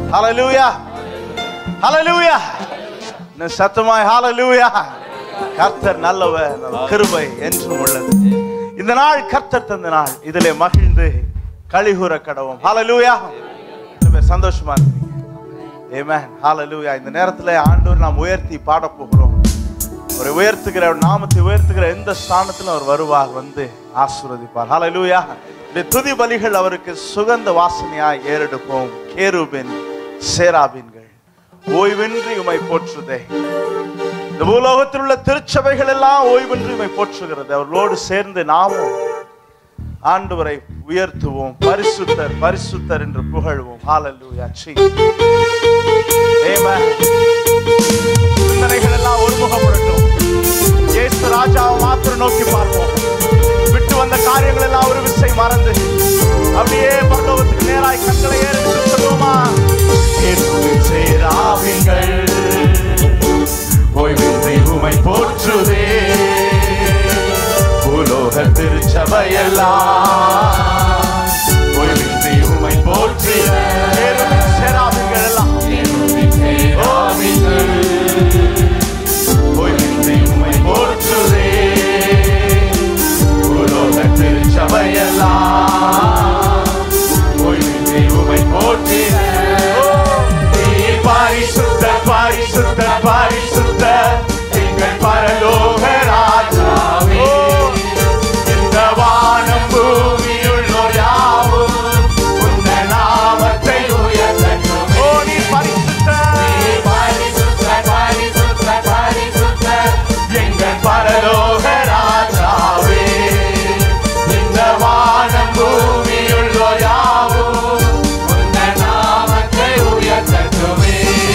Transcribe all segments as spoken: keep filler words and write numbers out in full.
ஹல்லேலூயா, ஹல்லேலூயா. சத்தமாய் ஹல்லேலூயா. கர்த்தர் நல்லவர், கிருபை என்றும் உள்ளது. இந்த நாள் கர்த்தர் தந்த நாள், இதிலே மகிழ்ந்து களிகூர கடவோம். ஹல்லேலூயா. சந்தோஷமா இருக்கீங்க? ஆமென். ஹல்லேலூயா. இந்த நேரத்தில் ஆண்டவர் நாம் உயர்த்தி பாட போகிறோம். ஒரு உயர்த்துகிற நாமத்தை உயர்த்துகிற எந்த ஸ்தானத்திலும் அவர் வருவார், வந்து ஆசீர்வதிப்பார். ஹல்லேலூயா. இந்த துதி பலிகள் அவருக்கு சுகந்த வாசனையாய் ஏறெடுப்போம். கேருபின் சேராபின்கள் ஓய்வின்றி உமை போற்றுதே. இந்த பூலோகத்தில் உள்ள திருச்சபைகள் எல்லாம் ஓய்வின்றி உமை போற்றுகிறது. அவர்களோடு சேர்ந்து நாமும் ஆண்டவரை உயர்த்துவோம். பரிசுத்தர் பரிசுத்தர் என்று புகழ்வோம். ஹல்லேலூயா. ஆமென். சிந்தனைகள் எல்லாம் ஒருமுகப்படட்டும். இயேசு ராஜாவை மாத்திரம் நோக்கி பார்ப்போம். விட்டு வந்த காரியங்கள் எல்லாம் ஒரு விசை மறந்து அப்படியே பரலோகத்துக்கு நேராய் கண்களை ஏறெடுத்து சொல்லுவோமா? சேராவின்கள் ஓய்வின்றி உமை போற்றுதே. பூலோக திருச்சபையெல்லாம் ஓய்வின்றி உமை போற்றிட. சேராவின்கள் எல்லாம் ஓய்வின்றி உமை போற்றுதே. பூலோக திருச்சபையெல்லாம் ஓய்வின்றி உமை போற்றிட. பரிசுத்த பரிசுத்த பரிசுத்த எங்கள் பரலோக ராஜாவே. இந்த வானம் பூமியுள்ளோர் யாவும் உந்த நாமத்தை உயர்த்தட்டும். ஓ நீ பரிசுத்த பரிசுத்த பரிசுத்த பரிசுத்த எங்கள் பரலோக ராஜாவே. இந்த வானம் பூமியுள்ளோர் யாவும் உந்த நாமத்தை உயர்த்தட்டுமே.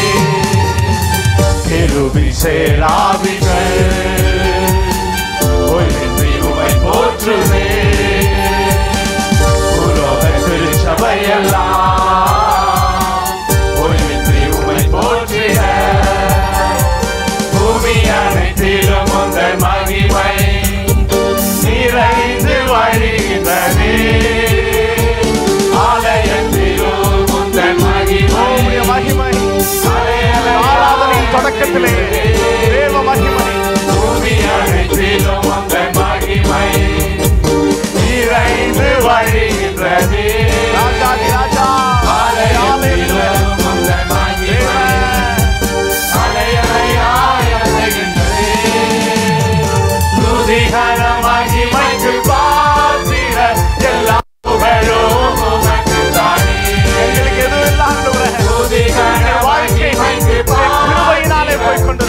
கேருபீன் சேராபீன்கள் ஓய்வின்றி உமை போற்றுதே. பூலோக திருச்சபையெல்லாம் ஓய்வின்றி உமை போற்றிட. பூமி அனைத்திலும் உங்கள் மகிமை நிறைந்து வழிகின்றனே. ஆலயத்திலும் உங்கள் மகிமை மகிமை ஆராதனையின் தொடக்கத்திலே தேவ மகிமை. பூமி அனைத்திலும் உங்கள் மகிமை நிறைந்து வழிகின்றது. ராஜாதி ராஜா ஆலயத்திலும் உங்கள் மகிமை அலையலையாய் அலைகின்றது. துதிகர மகிமைக்கு பாத்திர எல்லா புகழும் உமக்கு தானே. எங்களுக்கு எதுவும் இல்லை ஆண்டவரே. துதிகர வாழ்க்கை கிருபையினாலே போய்க்கொண்டு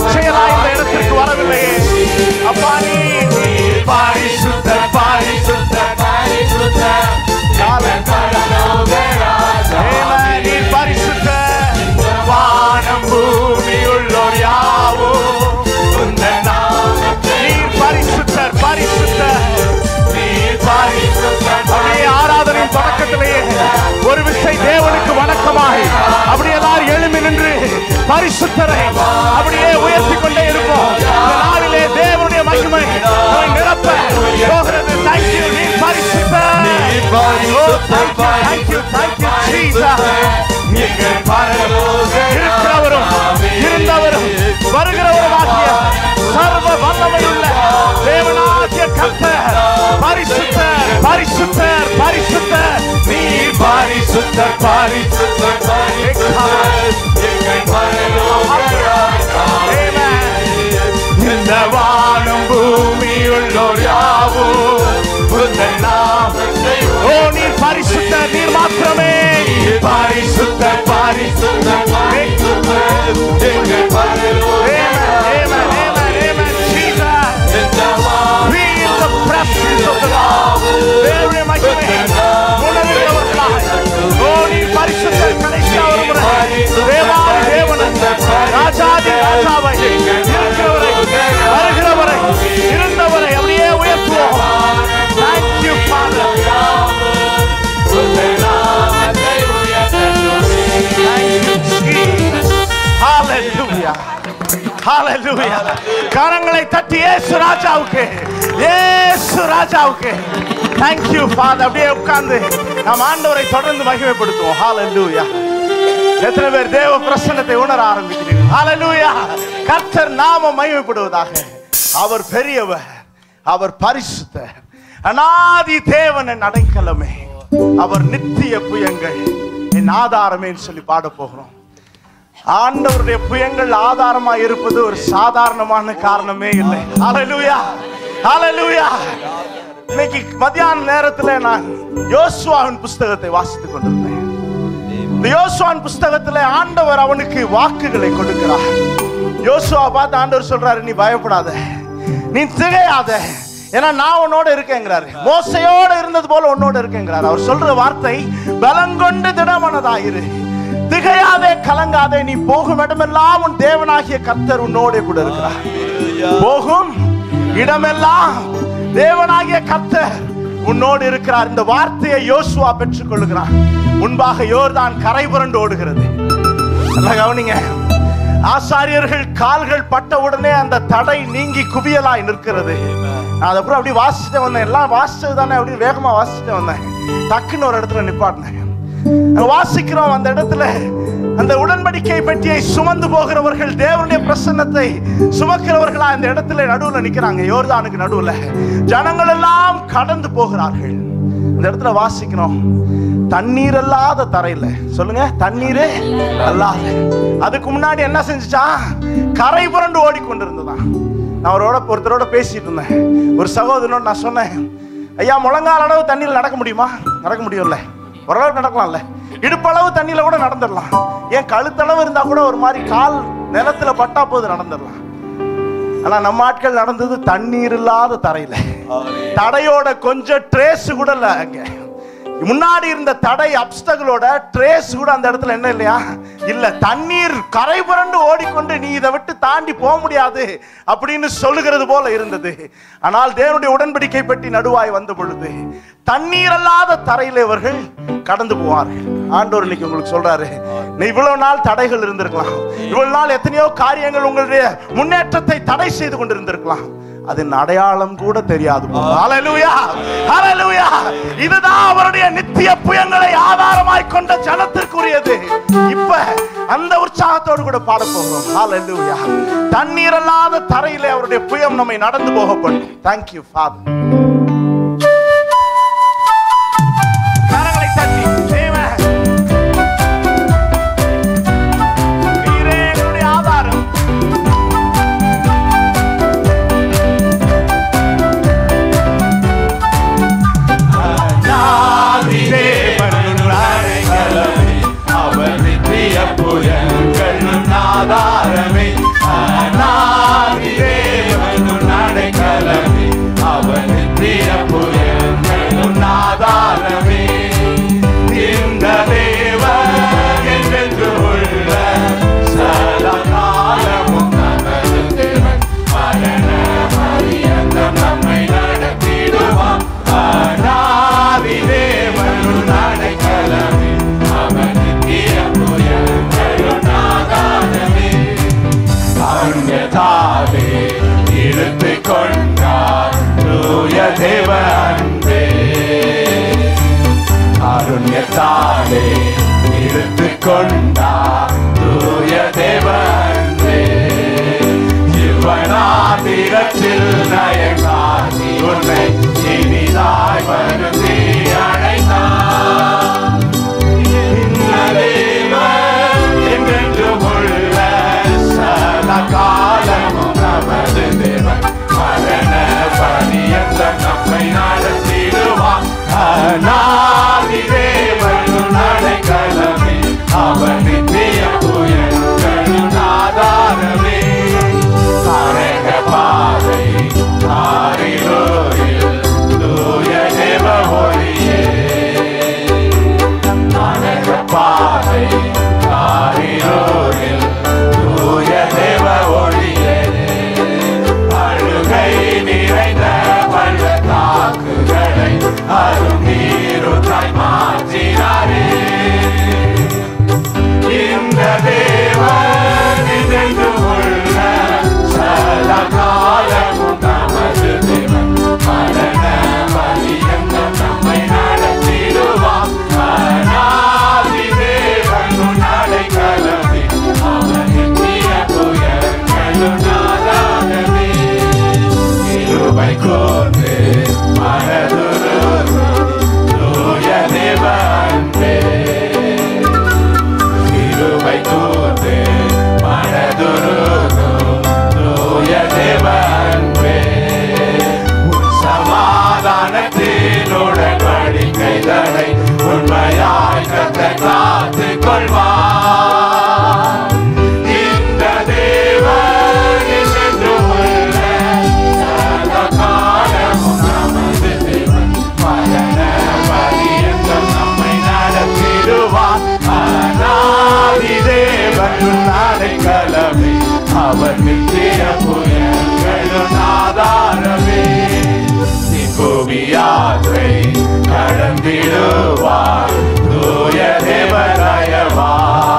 தற்செயலாய் இந்த இடத்திற்கு வரவில்லையே அப்பா. நீ பரிசுத்தர் பரிசுத்தர் பரிசுத்தர் நீ பரிசுத்தர். வானம் பூமி உள்ளோர் யாவும் உந்தன் நாமத்தை நீர் பரிசுத்தர் பரிசுத்தர் நீர் பரிசுத்தர். அப்படியே ஆராதனையின் தொடக்கத்திலேயே ஒரு விசை தேவனுக்கு வணக்கமாய் அப்படி எல்லாரும் எழும்பி நின்று பரிசுத்தரை அப்படியே உயர்த்தி கொண்டே இருப்போம். இந்த நாளிலே தேவனுடைய மகிமை நம்மை நிரப்ப போகிறது. Thank you, நீ பரிசுத்தர். Thank you, thank you Jesus. இருக்கிறவரும் இருந்தவரும் வருகிறவருமாகிய சர்வ வல்லமையுள்ள தேவனாகிய கர்த்தர் பரிசுத்தர் பரிசுத்தர் பரிசுத்தர். நீ பரிசுத்தர் பரிசுத்தர் பரிசுத்தர். இந்த வானம் பூமி உள்ளோர் யாவும் உந்தன் நாமத்தை ஓ நீர் பரிசுத்தர். நீர் மாத்திரமே பரிசுத்தர் பரிசுத்தர் பரிசுத்தர். எங்கள் பரலோக ஆமென் ஆமென் ஆமென் Jesus. Feel the presence of the Lord. தேவனுடைய மகிமை உணர்கிறவர்களாய் ஓ நீர் பரிசுத்தர். கடைசியாக ஒரு முறை தேவாதி தேவன் ராஜாதி ராஜாவை இருக்கிறவரை வருகிறவரை இருந்தவரை அப்படியே உயர்த்துவோம். Thank you Father. Hallelujah. Hallelujah. கரங்களை தட்டி இயேசு ராஜாவுக்கு இயேசு ராஜாவுக்கு Thank you Father. அப்படியே உட்கார்ந்து நாம் ஆண்டவரை தொடர்ந்து மகிமைப்படுத்துவோம். Hallelujah. எத்தனை பேர் தேவ பிரசன்னத்தை உணர ஆரம்பிக்கிறீர்கள்? Hallelujah. கர்த்தர் நாமம் மகிமைப்படுவதாக. அவர் பெரியவர், அவர் பரிசுத்தர், அநாதி தேவன் என் அடைக்கலமே, அவர் நித்திய புயங்கள் என் ஆதாரமே சொல்லி பாட போகிறோம். ஆண்டவருடைய புயங்கள் ஆதாரமா இருப்பது ஒரு சாதாரணமான காரணமே இல்லை. ஹல்லேலூயா ஹல்லேலூயா. இன்னைக்கு மத்தியான நேரத்துல நான் யோசுவாவின் புஸ்தகத்தை வாசித்துக் கொண்டிருந்தேன். இந்த யோசுவாவின் புஸ்தகத்துல ஆண்டவர் அவனுக்கு வாக்குகளை கொடுக்கிறார். யோசுவா பார்த்து ஆண்டவர் சொல்றாரு, நீ பயப்படாத, நீ திகையாத, ஏன்னா நான் உன்னோட இருக்கேங்கிறாரு. மோசையோட இருந்தது போல உன்னோட இருக்கேங்கிறாரு. அவர் சொல்ற வார்த்தை பலங்கொண்டு திடமனதாயிரு, திகையாதே, கலங்காதே, நீ போகும் இடமெல்லாம் உன் தேவனாகிய கர்த்தர் உன்னோட கூட இருக்கிறார். போகும் இடமெல்லாம் தேவனாகிய கர்த்தர் உன்னோடு இருக்கிறார். இந்த வார்த்தையை யோசுவா பெற்றுக் கொள்கிறான். முன்பாக யோர்தான் கரை புரண்டு ஓடுகிறது. நல்லா கவனிங்க. ஆசாரியர்கள் கால்கள் பட்ட உடனே அந்த தடை நீங்கி குவியலாய் நிற்கிறது. நான் அதை அப்புறம் அப்படி வாசிச்சுட்டு வந்தேன். எல்லாம் வாசிச்சது தானே அப்படின்னு வேகமா வாசிச்சுட்டு வந்தேன். டக்குன்னு ஒரு இடத்துல நிப்பாட்டினேன். வாசிக்கிறோம். அந்த இடத்துல அந்த உடன்படிக்கை பெட்டியை சுமந்து போகிறவர்கள், தேவனுடைய பிரசன்னத்தை சுமக்கிறவர்களா இந்த இடத்துல நடுவுல நிக்கிறாங்க. யோர்தானுக்கு நடுவுல ஜனங்கள் எல்லாம் கடந்து போகிறார்கள். இந்த இடத்துல வாசிக்கிறோம், தண்ணீர் அல்லாத தரையில, சொல்லுங்க, தண்ணீர் அல்லாத. அதுக்கு முன்னாடி என்ன செஞ்சுச்சா? கரை புரண்டு ஓடிக்கொண்டிருந்ததான். நான் அவரோட ஒருத்தரோட பேசிட்டு இருந்தேன். ஒரு சகோதரனோட நான் சொன்னேன், ஐயா முழங்கால் அளவு தண்ணியில் நடக்க முடியுமா? நடக்க முடியும்ல, ஓரளவு நடக்கலாம்ல, இடுப்பளவு தண்ணியில கூட நடந்துடலாம். ஏன் கழுத்தளவு இருந்தா கூட ஒரு மாதிரி கால் நிலத்துல பட்டா போது நடந்துடலாம். ஆனா நம்ம ஆட்கள் நடந்தது தண்ணீர் இல்லாத தரையில, தடையோட கொஞ்சம் ட்ரேஸ் கூட இல்ல. அங்க முன்னாடி இருந்த தடை அப்ஸ்டகளோட ட்ரேஸ் கூட அந்த இடத்துல என்ன இல்லையா? இல்ல. தண்ணீர் கரை புரண்டு ஓடிக்கொண்டு நீ இதை விட்டு தாண்டி போக முடியாது அப்படின்னு சொல்லுகிறது போல இருந்தது. ஆனால் தேவனுடைய உடன்படிக்கை பெட்டி நடுவாய் வந்த பொழுது தண்ணீர் அல்லாத தரையில இவர்கள் கடந்து போவார்கள். ஆண்டவர் இன்னைக்கு உங்களுக்கு சொல்றாரு, நீ இவ்வளவு நாள் தடைகள் இருந்திருக்கலாம், இவ்வளவு நாள் எத்தனையோ காரியங்கள் உங்களுடைய முன்னேற்றத்தை தடை செய்து கொண்டிருந்திருக்கலாம், அதன் அடையாளம் கூட தெரியாது. ஹல்லேலூயா ஹல்லேலூயா. இதுதான் அவருடைய நித்திய புயங்களை ஆதாரமாய் கொண்ட ஜனத்திற்குரியது. இப்ப அந்த உற்சாகத்தோடு கூட பாட போகிறோம். ஹல்லேலூயா. தண்ணீர் அல்லாத தரையிலே அவருடைய புயம் நம்மை நடந்து போக பண்ணும். Thank you Father. கரங்களை தட்டி தேவன் நீரே என்னுடைய ஆதாரம். அவர் நித்திய புயங்கள் ஆதாரமே. தேவ அன்பே காருண்யத்தாலே இழுத்து கொண்டார் தூய தேவ அன்பே இவனாதிரத்தில் நயங்காசி உன்னை இனிதாய் வருந்தி அழைத்தார் இந்த தேவன் என்றென்றும் உள்ள சதா காலமும் நமது தேவன் மரண பரியந்த நம்மை நடத்திடுவான் அநாதி தேவன் அடைக்கலமே அவன் நித்திய புயல்களின் ஆதாரமே அரங்க பாதை ஆரிலோரில் தூய தேவ ஒளியே அரங்க பாதை ஆரிலோரில் தூய தேவ ஒளியே அழுகை நிறைந்த பள்ளத்தாக்குகளை அருநீருத்தாய் மாற்றினாரே இந்த தேவன் என்றென்றும் உள்ள சதா காலமும் நமது தேவன் மரண பரியந்த நம்மை நடத்திடுவான் அநாதி தேவன் அடைக்கலமே அவன் நித்திய புயல்களின் ஆதாரமே கிருபை கூர்ந்து மனதுருகி தூய தேவ அன்பே கிருபை கூர்ந்து மனதுருகும் தூய தேவ அன்பே சமாதானத்தின் உடன்படிக்கைகளை உண்மையாய் கர்த்தர் காத்துக் கொள்வார் இந்த தேவன் என்றென்றும் உள்ள சதா காலமும் நமது தேவன் மரண பரியந்தம் நம்மை நடத்திடுவார் அநாதி தேவன் அடைக்கலமே அவர் நித்திய புயல்களின் ஆதாரமே புவி யாத்திரை கடந்திடுவார் தூய தேவராயவா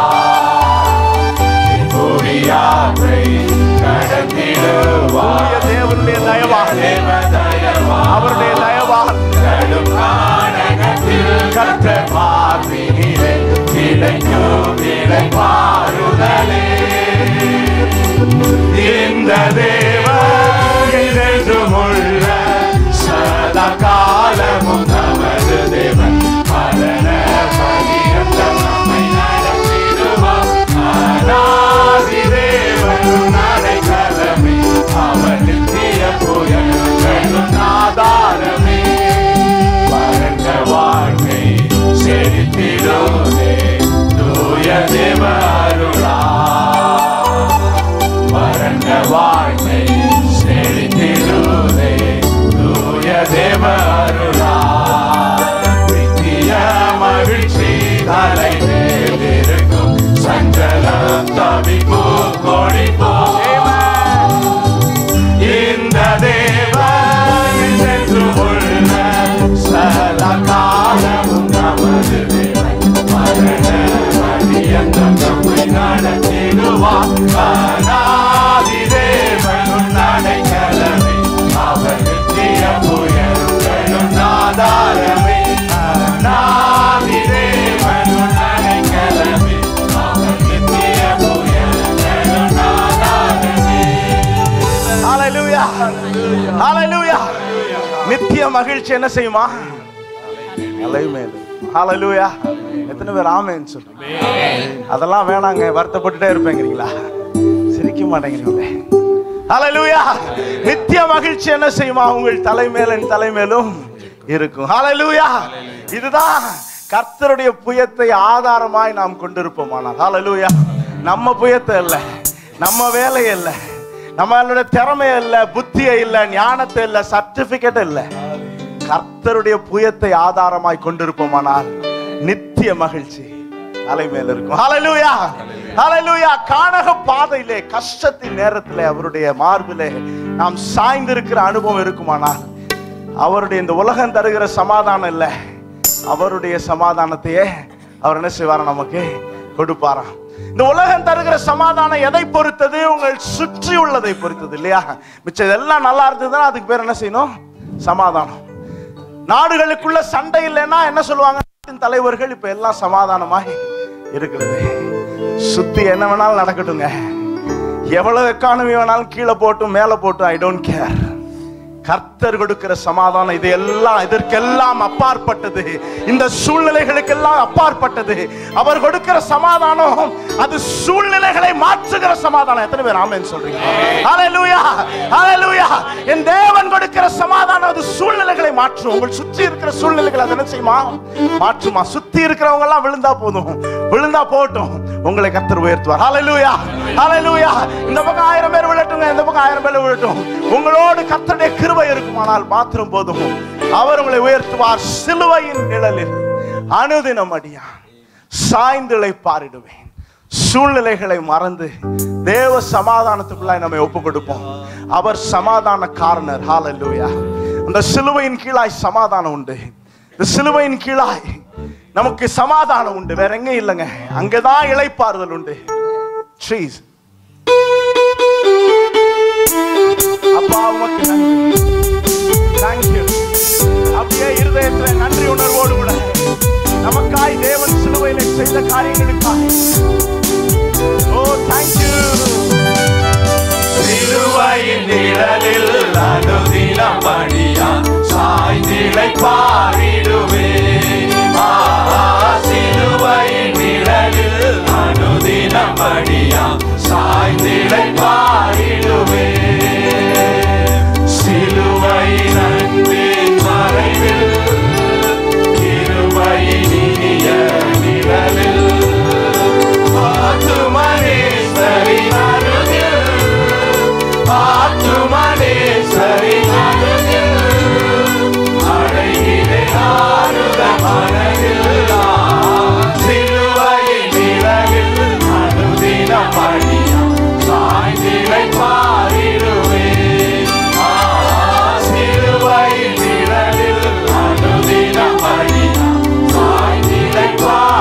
புவி யாத்திரை கடந்திடுவார் தேவனுடைய தயவா தேவ தயவா அவருடைய தயவா கடும் காரணத்தில் கர்த்தர் பார்வையிலே கிடைக்கும் நிலை பாருதலே இந்த தேவன் என்றென்றும் உள்ள சதா காலமும் நமது தேவன் மரண பரியந்தம் நம்மை நடத்திடுவார் அநாதி தேவன் அடைக்கலமே அவர் நித்திய புயல்களின் ஆதாரமே வறண்ட வாழ்க்கை செழித்திடுதே தூய தேவ அருளா வறண்ட வாழ்க்கை செழித்திடுதே தூய தேவ அருளா நித்திய மகிழ்ச்சி தலை மேலிருக்கும் சஞ்சலம் தவிப்பு கொடிப்போ இந்த தேவன் என்றென்றும் உள்ள சதா காலமும் நமது தேவன் மரண பரியந்தம் நம்மை நடத்திடுவார் அநாதி தேவன் அடைக்கலமே அவர் நித்திய புயல்களின் ஆதாரமே அநாதி தேவன் அடைக்கலமே அவர் நித்திய புயல்களின் ஆதாரமே. ஹல்லேலூயா ஹல்லேலூயா. நித்திய மகிழ்ச்சி என்ன செய்யுமா? ஹல்லேலூயா. எத்தனை பேர் ஆமென் சொல்றீங்க? அதெல்லாம் வேணாங்க, வருத்தப்பட்டுட்டே இருப்பேங்கிறீங்களா? சிரிக்க மாட்டேங்கிறீங்களே. ஹல்லேலூயா. நித்திய மகிழ்ச்சி என்ன செய்யுமா? உங்கள் தலைமேல் என் தலைமேலும் இருக்கும். ஹல்லேலூயா. இதுதான் கர்த்தருடைய புயத்தை ஆதாரமாய் நாம் கொண்டிருப்போமானால். ஹல்லேலூயா. நம்ம புயத்தை இல்ல, நம்ம வேலை இல்ல, நம்மளுடைய திறமை இல்ல, புத்தியை இல்ல, ஞானத்தை இல்ல, சர்டிபிகேட் இல்ல, கர்த்தருடைய புயத்தை ஆதாரமாய் கொண்டிருப்போமானால் நித்திய மகிழ்ச்சி தலைமையில் இருக்கும். ஹல்லேலூயா ஹல்லேலூயா. கானக பாதையிலே கஷ்டத்தின் நேரத்திலே அவருடைய மார்பிலே நாம் சாய்ந்திருக்கிற அனுபவம் இருக்குமானால் அவருடைய இந்த உலகம் தருகிற சமாதானம் இல்லை, அவருடைய சமாதானத்தையே அவர் என்ன செய்வார்? நமக்கு கொடுப்பாராம். இந்த உலகம் தருகிற சமாதானம் எதை பொறுத்தது? உங்கள் சுற்றி உள்ளதை பொறுத்தது இல்லையா? மிச்சம் எல்லாம் நல்லா இருந்ததுன்னா அதுக்கு பேர் என்ன செய்யணும்? சமாதானம். நாடுகளுக்குள்ள சண்டை இல்லைன்னா என்ன சொல்லுவாங்க? நாட்டின் தலைவர்கள் இப்ப எல்லாம் சமாதானமாய் இருக்கிறது. சுத்தி என்ன வேணாலும் நடக்கட்டுங்க, எவ்வளவு எக்கானமி வேணாலும் கீழே போட்டும் மேல போட்டும், ஐ டோன்ட் கேர். கர்த்தர் கொடுக்கிற சமாதானம் இது எல்லாம் இதற்கெல்லாம் அப்பாற்பட்டது, இந்த சூழ்நிலைகளுக்கெல்லாம் அப்பாற்பட்டது. அவர் கொடுக்கிற சமாதானம் அது சூழ்நிலைகளை மாற்றுகிற சமாதானம். எத்தனை பேர் ஆமென் சொல்றீங்க? ஹல்லேலூயா, ஹல்லேலூயா. என் தேவன் கொடுக்கிற சமாதானம் அது சூழ்நிலைகளை மாற்றும். உங்கள் சுற்றி இருக்கிற சூழ்நிலைகளை அது என்ன செய்யுமா? மாற்றுமா. சுத்தி இருக்கிறவங்க எல்லாம் விழுந்தா போதும், விழுந்தா போட்டும், உங்களை கர்த்தர் உயர்த்துவார். ஹல்லேலூயா, ஹல்லேலூயா. இந்த பக்கம் ஆயிரம் பேர் விழட்டுங்க, இந்த பக்கம் ஆயிரம் பேர் விழட்டும், உங்களோடு கர்த்தருடைய கிருபை இருக்குமானால் மாத்திரம் போதும், அவர் உங்களை உயர்த்துவார். சிலுவையின் நிழலில் அனுதினம் அடியா சாய்ந்திழை பாரிடுவேன். சூழ்நிலைகளை மறந்து தேவ சமாதானத்துக்குள்ளாய் நம்மை ஒப்பு கொடுப்போம். அவர் சமாதான காரணர். ஹல்லேலூயா. அந்த சிலுவையின் கீழாய் சமாதானம் உண்டு. இந்த சிலுவையின் கீழாய் நமக்கு சமாதானம் உண்டு, வேற எங்க இல்லைங்க. அங்கதான் இளைப்பாறுதல் உண்டு. ட்ரீஸ் அப்பா உமக்கு நன்றி. தேங்க்யூ. அப்படியே இருதயத்தில் நன்றி உணர்வோடு கூட நமக்காய் தேவன் சிலுவையிலே செய்த காரியங்களுக்காக ஓ தேங்க்யூ. சிலுவையின் நிழலில் அனுதினம் அடியா சாய்ந்திழை பாரிடுவேன். சிலுவையின் நிழலில் அனுதினம் அடியா சாய்ந்திழை பாரிடுவேன். சிலுவையின் அன்பின் மறைவில் கிருபையின் இனிய நிழலில் ஆத்துமனேஸ்வரின் அருகில் ஆத்துமனேஸ்வரின் அருகில் அடைகிறேன் ஆறுதல் மனதில். சிலுவையின் நிழலில் அனுதினம் அடியா சாய்ந்திழை பாரிடுவேன். சிலுவையின் நிழலில் அனுதினம் அடியா சாய்ந்திழை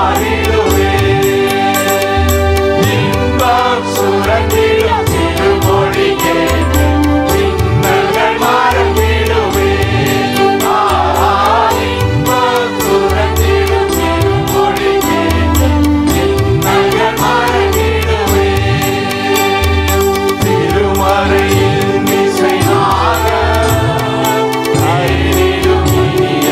பாரிடுவேன். இன்பம் சுரந்திடும் திருமொழி கேட்டு இன்னல்கள் மறந்திடுவேன். இன்பம் சுரந்திடும் திருமொழி கேட்டு இன்னல்கள் மறந்திடுவேன். திருமறையின் இசையாக தேனிடும் இனிய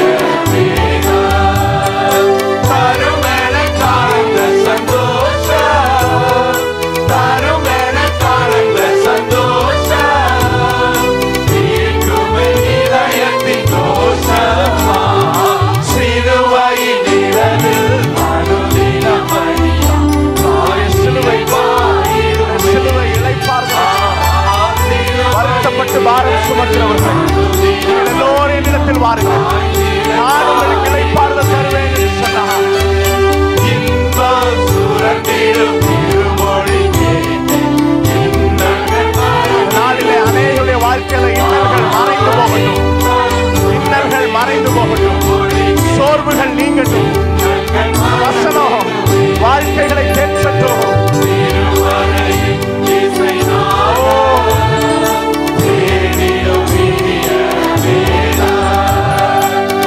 வேதம் தருமென காண்ந்த சந்தோஷம், தருமென காண்ந்த சந்தோஷம் தீர்க்குமே இதயத்தின் தோஷமா. சிலுவையின் நிழலில் அனுதினம் அடியா சிலுவை பாரிடுவேன். சிலுவை இளைப்பாறுதல். வருத்தப்பட்டு பாரம் சுமக்கிறவர்கள் நீங்கள் எல்லோரும் என்னிடத்தில் வாருங்கள், நான் உங்களுக்கு இளைப்பாறுதல் தருவேன் என்று சொன்னார். இன்பம் சுரந்திடும் திருமொழி கேட்டு இன்னல்கள் மறந்திடுவேன். நாளிலே அநேகருடைய வாழ்க்கையில இன்னல்கள் மறைந்து போகட்டும், இன்னல்கள் மறைந்து போகட்டும், சோர்வுகள் நீங்கட்டும், வசனம் வாழ்க்கைகளை தேற்றட்டும். திருமறையின் இசையாக தேனிடும் இனிய வேதம்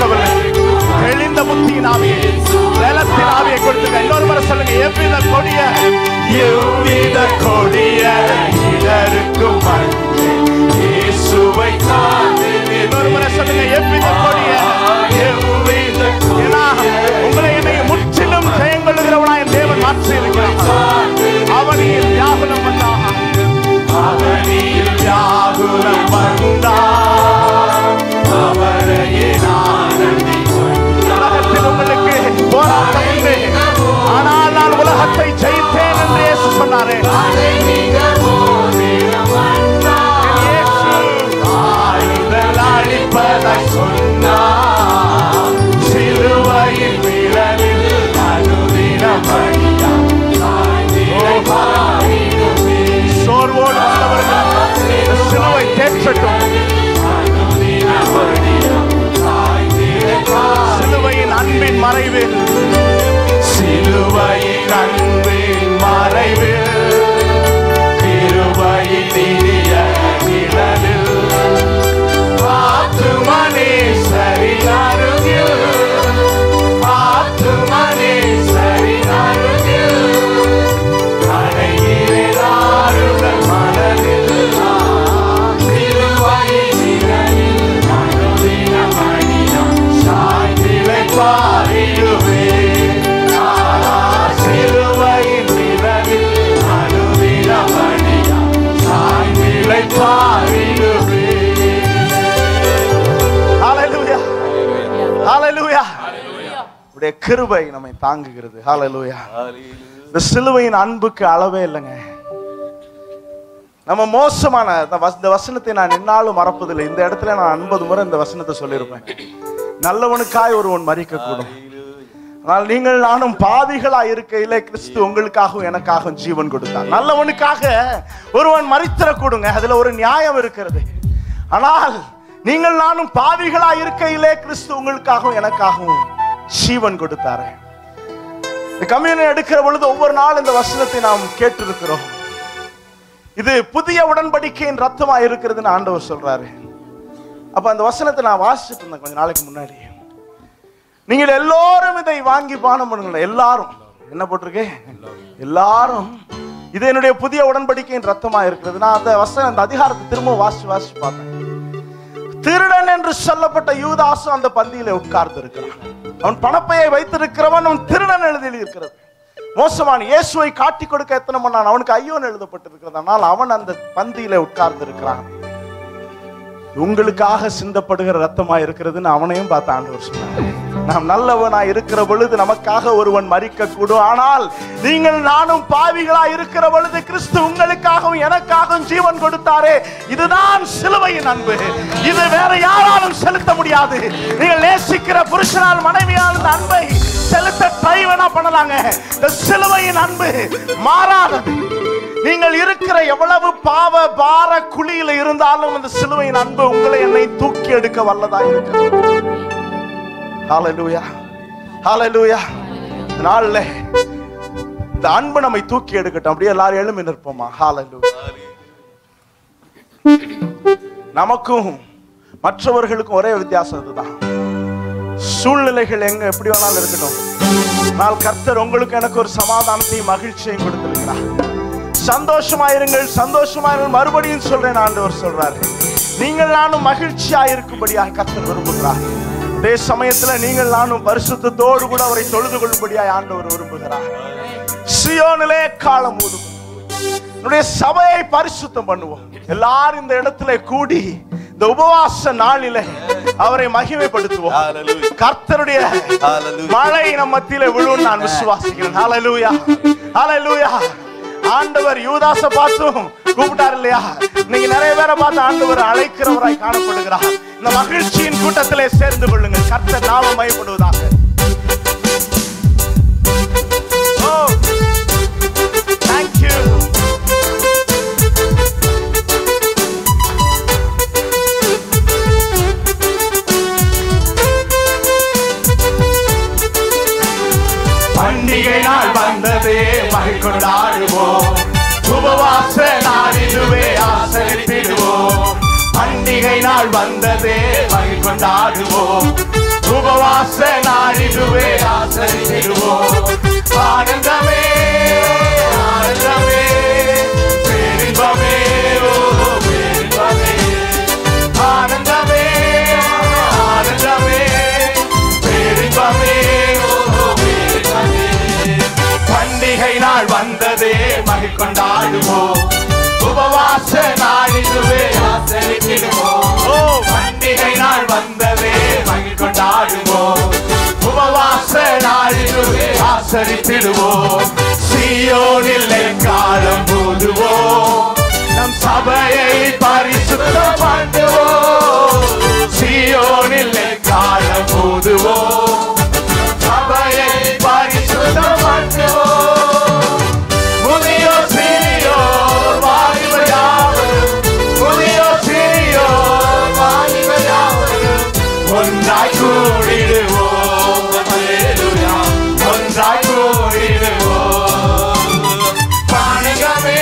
கொடுக்கவில்லை. தெளிந்த புத்தியின் ஆவியை, பலத்தின் ஆவியை கொடுத்துங்க. இன்னொரு முறை சொல்லுங்க. எவ்வித கொடிய எவ்வித கொடிய இடருக்கும் இயேசுவை சார்ந்து. இன்னொரு முறை சொல்லுங்க. எவ்வித கொடிய எவ்வித. ஏன்னா உங்களை என்னை முற்றிலும் ஜெயங்கொள்ளுகிறவனா என் தேவன் மாற்றி இருக்கிறார். அவனில் வியாகுலம் வந்தான், அவனில் வியாகுலம் வந்தான், அவரையே நான் நம்பி வந்தான். உலகத்தில் உங்களுக்கு போராட்டம் உண்டு, ஆனால் நான் உலகத்தை ஜெயித்தேன் என்று இயேசு சொன்னாரே. அளிப்பதாய் சொன்னார், சிலுவையின் விரலில் அனுதினம் சோர்வோடு வந்தவர்கள் சிலுவை தேற்றட்டும். சிலுவையின் அன்பின் மறைவில், சிலுவையின் அன்பின் மறைவில், கிருபையின் இனிய நிழலில், ஆத்துமனேசரின் அருகில், ஆத்துமனேசரின் அருகில் அடைகிறேன் ஆறுதல் மனதில். சிலுவையின் நிழலில் அனுதினம் அடியாம் சாய்ந்திழைப்பாரிடுவேன். சிலுவையின் நிழலில் அனுதினம் அடியாம் சாய்ந்திழைப்பாரிடுவேன். ஹல்லேலூயா, ஹல்லேலூயா. உடைய கிருபை நம்மை தாங்குகிறது. ஹல்லேலூயா. இந்த சிலுவையின் அன்புக்கு அளவே இல்லைங்க. நம்ம மோசமான இந்த வசனத்தை நான் என்னாலும் மறப்பதில்லை. இந்த இடத்துல நான் ஐம்பது முறை இந்த வசனத்தை சொல்லியிருப்பேன். நல்லவனுக்காய் ஒருவன் மரிக்க கூடும், ஆனால் நீங்கள் நானும் பாவிகளாய் இருக்கையிலே கிறிஸ்து உங்களுக்காகவும் எனக்காகவும் ஜீவன் கொடுத்தார். நல்லவனுக்காக ஒருவன் மரித்திர கூடுங்க, அதுல ஒரு நியாயம் இருக்கிறது. ஆனால் நீங்கள் நானும் பாவிகளாய் இருக்கையிலே கிறிஸ்து உங்களுக்காகவும் எனக்காகவும் ஜீவன் கொடுத்தாரு. கம்யூனியன் எடுக்கிற பொழுது ஒவ்வொரு நாள் இந்த வசனத்தை நாம் கேட்டிருக்கிறோம். இது புதிய உடன்படிக்கையின் ரத்தமா இருக்கிறதுன்னு ஆண்டவர் சொல்றாரு. அப்ப அந்த வசனத்தை நான் வாசிச்சுட்டு இருந்தேன் கொஞ்ச நாளைக்கு முன்னாடி. நீங்கள் எல்லாரும் இதை வாங்கி பானம் பண்ணுங்க. எல்லாரும் என்ன போட்டிருக்கேன்? எல்லாரும் இது என்னுடைய புதிய உடன்படிக்கையின் ரத்தமா இருக்கிறது. நான் அந்த வசனம் அந்த அதிகாரத்தை திரும்ப வாசிச்சு வாசிச்சு பார்த்தேன். திருடன் என்று சொல்லப்பட்ட யூதாசும் அந்த பந்தியில உட்கார்ந்து இருக்கிறான். அவன் பணப்பையை வைத்திருக்கிறவன் அவன் திருடன் எழுதி இருக்கிறது. மோசமான இயேசுவை காட்டி கொடுக்க எத்தனை பண்ணான், அவனுக்கு ஐயோன்னு எழுதப்பட்டிருக்கிறது. ஆனால் அவன் அந்த பந்தியில உட்கார்ந்து இருக்கிறான். உங்களுக்காக சிந்தப்படுகிற ரத்தமா இருக்கிறதுன்னு அவனையும் பார்த்து ஆண்டவர் சொன்னார். நாம் நல்லவனா இருக்கிற பொழுது நமக்காக ஒருவன் மரிக்க கூடும், ஆனால் நீங்கள் நானும் பாவிகளா இருக்கிற பொழுது கிறிஸ்து உங்களுக்காகவும் எனக்காகவும் ஜீவன் கொடுத்தாரே. இதுதான் சிலுவையின் அன்பு. இது வேற யாராலும் செலுத்த முடியாது. நீங்கள் நேசிக்கிற புருஷனால் மனைவியால் இந்த அன்பை செலுத்த ட்ரை வேணா பண்ணலாங்க. இந்த சிலுவையின் அன்பு மாறாதது. நீங்கள் இருக்கிற எவ்வளவு பாவ பார குழியில இருந்தாலும் அந்த சிலுவையின் அன்பு உங்களை என்னை தூக்கி எடுக்க வல்லதா இருக்கிறது. ஹல்லேலூயா, ஹல்லேலூயா. நாள்ல இந்த அன்பு நம்மை தூக்கி எடுக்கட்டும். அப்படியே எல்லாரும் எழும்பி நிற்போமா? ஹல்லேலூயா. நமக்கும் மற்றவர்களுக்கும் ஒரே வித்தியாசம் இதுதான். சூழ்நிலைகள் எங்க எப்படி வேணாலும் இருக்கட்டும், ஆனால் கர்த்தர் உங்களுக்கு எனக்கு ஒரு சமாதானத்தையும் மகிழ்ச்சியையும் கொடுத்திருக்கிறார். சந்தோஷமாயிருங்கள், சந்தோஷமாயிருங்கள். மறுபடியும் சொல்றேன், ஆண்டவர் சொல்றாரு, நீங்கள் நானும் மகிழ்ச்சியா இருக்கும்படியாக கர்த்தர் விரும்புகிறார். அதே சமயத்துல நீங்கள் நானும் பரிசுத்தத்தோடு கூட அவரை தொழுது கொள்ளும்படியாக ஆண்டவர் விரும்புகிறார். சியோனிலே காலம் ஊதும். என்னுடைய சபையை பரிசுத்தம் பண்ணுவோம். எல்லாரும் இந்த இடத்துல கூடி இந்த உபவாச நாளிலே அவரை மகிமைப்படுத்துவோம். கர்த்தருடைய மழை நம் மத்தியிலே விழும் நான் விசுவாசிக்கிறேன். ஹல்லேலூயா, ஹல்லேலூயா. ஆண்டவர் யூதாச பார்த்தும் கூப்பிட்டார் இல்லையா? நீங்க நிறைய பேரை பார்த்து ஆண்டவர் அழைக்கிறவராய் காணப்படுகிறார். இந்த மகிழ்ச்சியின் கூட்டத்திலே சேர்ந்து கொள்ளுங்கள். கர்த்தர் நாமம் மகிமைப்படுவதாக. ஓ, thank you. பண்டிகை நாள் வந்ததே, மகிழ் கொண்டாடுவோம். உபவாச நாளிலுவே ஆசரிப்பிடுவோம். பண்டிகை நாள் வந்ததே, மகிழ் கொண்டாடுவோம். ஆசரித்திடுவோம். ஆனந்தமே ஆனந்தமே பேரின்பமே ஓ பேரின்பமே ஆனந்தமே ஆனந்தமே பேரின்பமே ஓ பேரின்பமே. பண்டிகை நாள் வந்ததே மகிழ் கொண்டாடுவோம். உபவாச நாள் இதுவே ஆசரித்திடுவோம். பண்டிகை நாள் வந்ததே மகிழ் கொண்டாடுவோம். உபவாச நாள் இதுவே ஆசரித்திடுவோம். சீயோனில் எக்காலம் போதுவோம். நம் சபையை பரிசுத்தம் பண்ணுவோம். சீயோனில் எக்காலம் போதுவோம். சபையை பரிசுத்தம் பண்ணுவோம். முதியோர் சிறியோர் வாலிபர் யாவரும் முதியோர் சிறியோர் வாலிபர் யாவரும் ஒன்றாய் கூடிடுவோம். அல்லேலூயா ஒன்றாய் கூடிடுவோம். ஆனந்தமே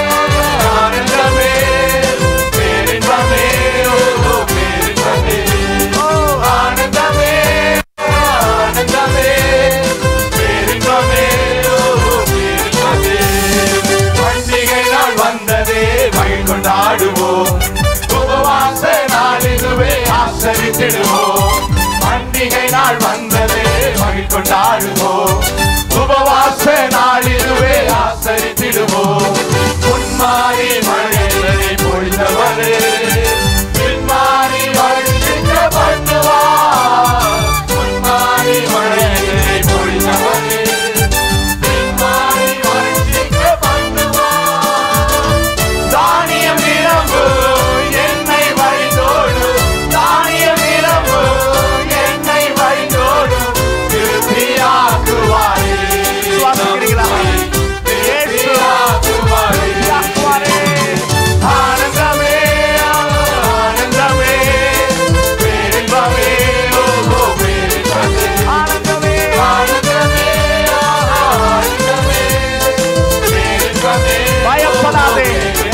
ஆனந்தமே பேரின்பமே ஓ பேரின்பமே ஆனந்தமே ஆனந்தமே பேரின்பமே ஓ பேரின்பமே. பண்டிகை நாள் வந்ததே மகிழ் கொண்டாடுவோம். உபவாச நாள் இதுவே ஆசரித்திடுவோம். பண்டிகை நாள் வந்ததே மகிழ் கொண்டாடுவோம். உபவாச நாள் இதுவே ஆசரித்திடுவோம். பொன்மாரி மழையை பொழிந்தவரே பின்மாரி வழிக்க பண்ணுவார். பொன்மாரி மழையை பொழிந்தவரே பின்மாரி வழிக்க பண்ணுவார். தானியம் நிரம்பு என்னை வழிந்தோடு தானியம் நிரம்பு என்னை வழிந்தோடு திருப்தியாக்குவாரே. திருப்தியாக்குவாரே. ஆனந்தமே ஆனந்தமே பேரின்பமே ஓ பேரின்பமே ஆனந்தமே ஆனந்தமே ஆனந்தமே பேரின்பமே பயப்படாதே.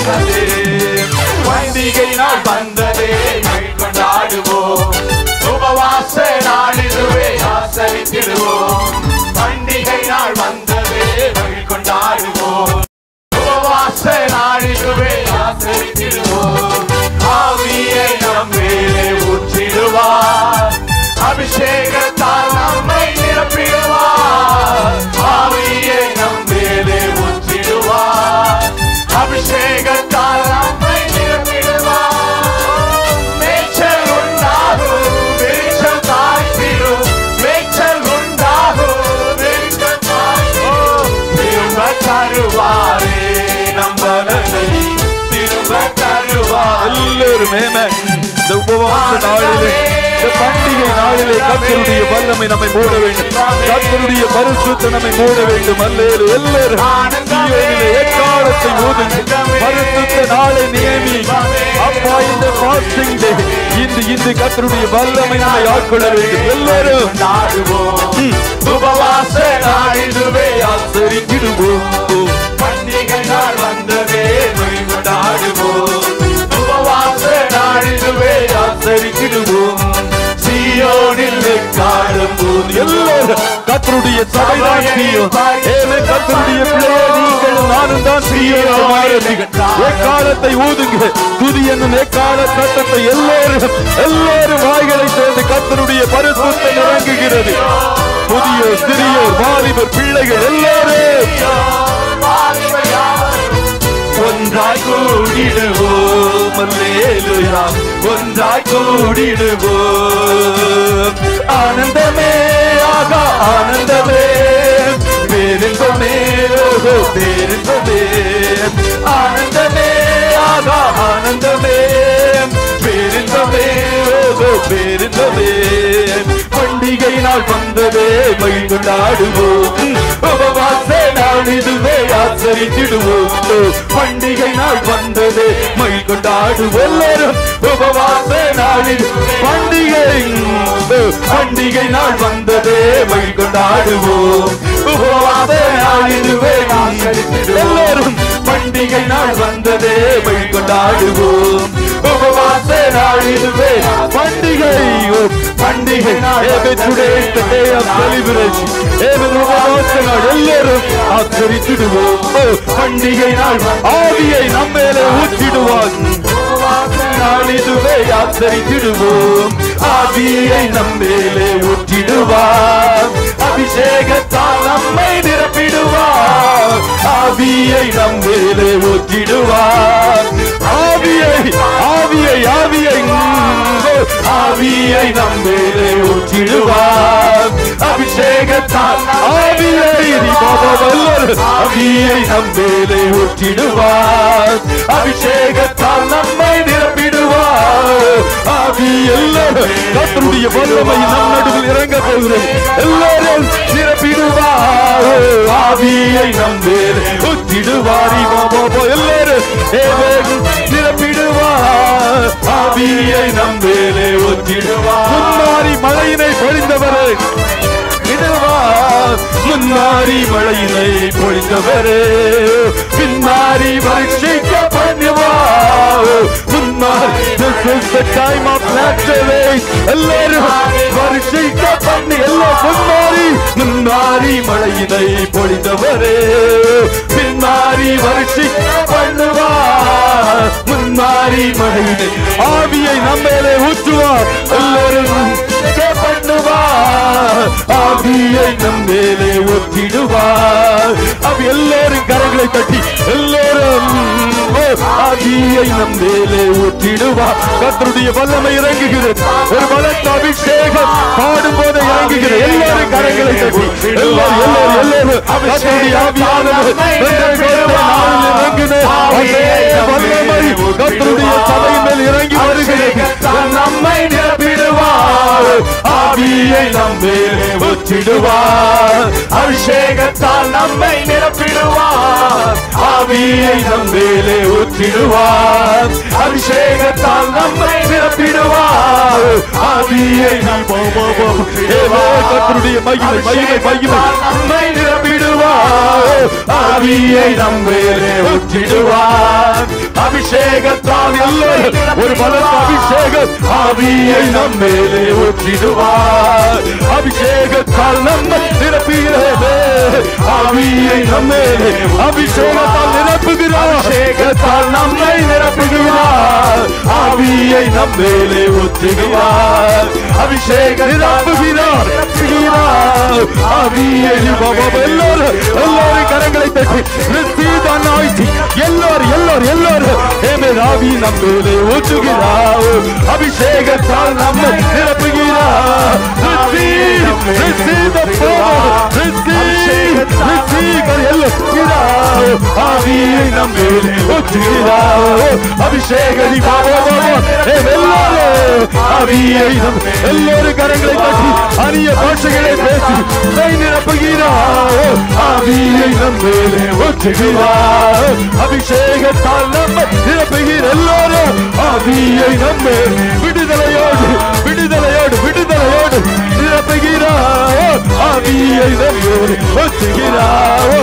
பண்டிகை நாள் வந்ததே மகிழ் கொண்டாடுவோம். உபவாச நாள் இதுவே ஆசரித்திடுவோம். பண்டிகை நாள் வந்ததே மகிழ் கொண்டாடுவோம். உபவாச நாள் இதுவே ஆசரித்திடுவோம். ஆவியை நம் மேலே ஊற்றிடுவார். அபிஷேகத்தால் நம்மை நிரப்பிடுவார். ஆவியை நம் மேலே ஊற்றிடுவார். அபிஷேகத்தால் நம்மை நிரப்பிடுவார். மேய்ச்சல் உண்டாகும் வெளிச்சம் தாய்த்திடும். மேய்ச்சல் உண்டாகும் வெளிச்சம் தாய்த்திடும். திரும்ப தருவாரே நம்பலை திரும்ப தருவார். எல்லாருமே இந்த உபவாச நாளிலே இந்த பண்டிகை நாளிலே கர்த்தருடைய வல்லமை நம்மை மூட வேண்டும். கர்த்தருடைய பரிசுத்தம் நம்மை மூட வேண்டும். அல்லேலூயா. எல்லாரும் சீயோனிலே எக்காலத்தை ஊதுங்க. பரிசுத்த நாளை நியமி. அப்பா இந்த ஃபாஸ்டிங் டே இந்த இந்த கர்த்தருடைய வல்லமை நம்மை ஆட்கொள்ள வேண்டும். எல்லாரும் கொண்டாடுவோம். உபவாச நாள் இதுவே ஆசரித்திடுவோம். பண்டிகை நாள் வந்ததே மகிழ் கொண்டாடுவோம். உபவாச நாள் இதுவே ஆசரித்திடுவோம். சீயோனில் எக்காலம் போது எல்லாரும் கர்த்தருடைய சபைதான் சீயோன். ஏமே கர்த்தருடைய பிள்ளையே நீங்கள் நானும் தான் சீயோன் ஆராதிகள். எக்காலத்தை ஊதுங்க. துதி என்னும் எக்கால சத்தத்தை எல்லாரும் எல்லாரும் வாய்களை சேர்ந்து கர்த்தருடைய பரிசுத்தம் இறங்குகிறது. புதியோர் சிறியோர் வாலிபர் பிள்ளைகள் எல்லாரும் ஒன்றாய் கூடிடுவோம். அல்லேலூயா ஒன்றாய் கூடிடுவோம். ஆனந்தமே ஆகா ஆனந்தமே பேரின்பமே ஓஹோ பேரின்பமே ஆனந்தமே ஆகா ஆனந்தமே பேரின்பமே ஓஹோ பேரின்பமே. பண்டிகை நாள் வந்ததே மகிழ் கொண்டாடுவோம். உபவாச நாள் இதுவே ஆசரித்திடுவோம். பண்டிகை நாள் வந்ததே மகிழ் கொண்டாடுவோம். எல்லாரும் உபவாச நாளில் பண்டிகை பண்டிகை நாள் வந்ததே மகிழ் கொண்டாடுவோம். உபவாச நாள் இதுவே எல்லாரும் பண்டிகை நாள் வந்ததே மகிழ் கொண்டாடுவோம். உபவாச நாள் இதுவே பண்டிகை பண்டிகை. Amen. Today is the day of celebration. Amen. உபவாச நாள் எல்லாரும் ஆச்சரித்திடுவோம். பண்டிகை நாள் ஆவியை நம்மேலே ஊற்றிடுவார். நாள் இதுவே ஆச்சரித்திடுவோம். ஆவியை நம்மேலே ஊற்றிடுவார். அபிஷேகத்தால் நம்மை நிரப்பிடுவார். ஆவியை நம்மேலே ஊற்றிடுவார். ஆவியை ஆவியை ஆவியை ஆவியை நம்மேலே ஊற்றிடுவார். அபிஷேகத்தால் ஆவியை ஆவியை நம்மேலே ஊற்றிடுவார். அபிஷேகத்தால் நம்மை நிரப்பிடுவார். ஆவி எல்லாரும் கர்த்தருடைய வல்லமை நம் நடுவில் இறங்க போகிறது. எல்லாரும் நிரப்பிடுவார். ஆவியை நம்மேலே ஊற்றிடுவார். எல்லாரும் நிரப்பிடுவார். ஆவியை நம்மேலே ஊற்றிடுவார். முன்னாடி மழையினை பொழிந்தவரே முன்னாரி மழையினை பொழிந்தவரே பின்னாரி பரீட்சிக்க பண்ணுவார். முன்னாரி this is the time of latter rain. எல்லாரும் பரீட்சிக்க பண்ணி எல்லாம் முன்னாரி முன்னாரி மழையினை பொழிந்தவரே பின்னாரி பரீட்சிக்க பண்ணுவார். முன்னாரி மழையினை ஆவியை நம்மேலே ஊற்றுவார். எல்லாரும் பண்ணுவார். ஆவியை நம்மேலே ஊற்றிடுவார். அவ எல்லாரும் கரங்களை தட்டி எல்லாரும் ஆவியை நம்மேலே ஊற்றிடுவார். கர்த்தருடைய வல்லமை இறங்குகிறது. ஒரு பலத்த அபிஷேகம் பாடும் போது இறங்குகிறது. எல்லாரும் கரங்களை தட்டி எல்லாரும் எல்லாரும் எல்லாரும் கர்த்தருடைய ஆவியானவர் இறங்கின வல்லமை கர்த்தருடைய சபையின் மேல் இறங்கி வருகிறது. நம்மை நிரப்பிடுவார். ஆவியை நம்மேலே ஊற்றிடுவார். அபிஷேகத்தால் நம்மை நிரப்பிடுவார். ஆவியை நம்மேலே ஊற்றிடுவார். அபிஷேகத்தால் நம்மை நிரப்பிடுவார். ஆவியை கர்த்தருடைய மகிமை மகிமை மகிமை நம்மை நிரப்பிடுவார். ஆவியை நம்மேலே ஊற்றிடுவார். அபிஷேகத்தால் எல்லாரும் ஒரு பலத்த அபிஷேகம் ஆவியை நம்மேலே ஊற்றிடுவார். அபிஷேகத்தால் நம்மை நிரப்புகிறதே. ஆவியை நம்மேலே அபிஷேகத்தால் நிரப்புகிறார். அபிஷேகத்தால் நம்மை நிரப்புகிறார். ஆவியை நம்மேலே ஊற்றுகிறார். அபிஷேகம் நிரப்புகிறார். ஆவியை எல்லாரும் எல்லாரும் கரங்களை தட்டி receive the anointing. எல்லாரும் எல்லாரும் எல்லாரும் ஆவி நம்மேலே ஊற்றுகிறார். அபிஷேகத்தால் நம்மை நிரப்புகிறார். receive receive the power. receive receive எல்லாரும் ஆவியை நம்மேலே ஊற்றுகிறார். அபிஷேகம் ஆவியை எல்லாரும் கரங்களை தட்டி அந்நிய பாஷைகளை பேசி நிரப்புகிறார். ஆவியை நம்மேலே ஊற்றுகிறார். அபிஷேகத்தால் நம்மை நிரப்புகிற எல்லாரும் ஆவியை நம்மேலே விடுதலையோடு விடுதலையோடு விடுதலையோடு நிரப்புகிறார். ஆவியை நம்மேலே ஊற்றுகிறார்.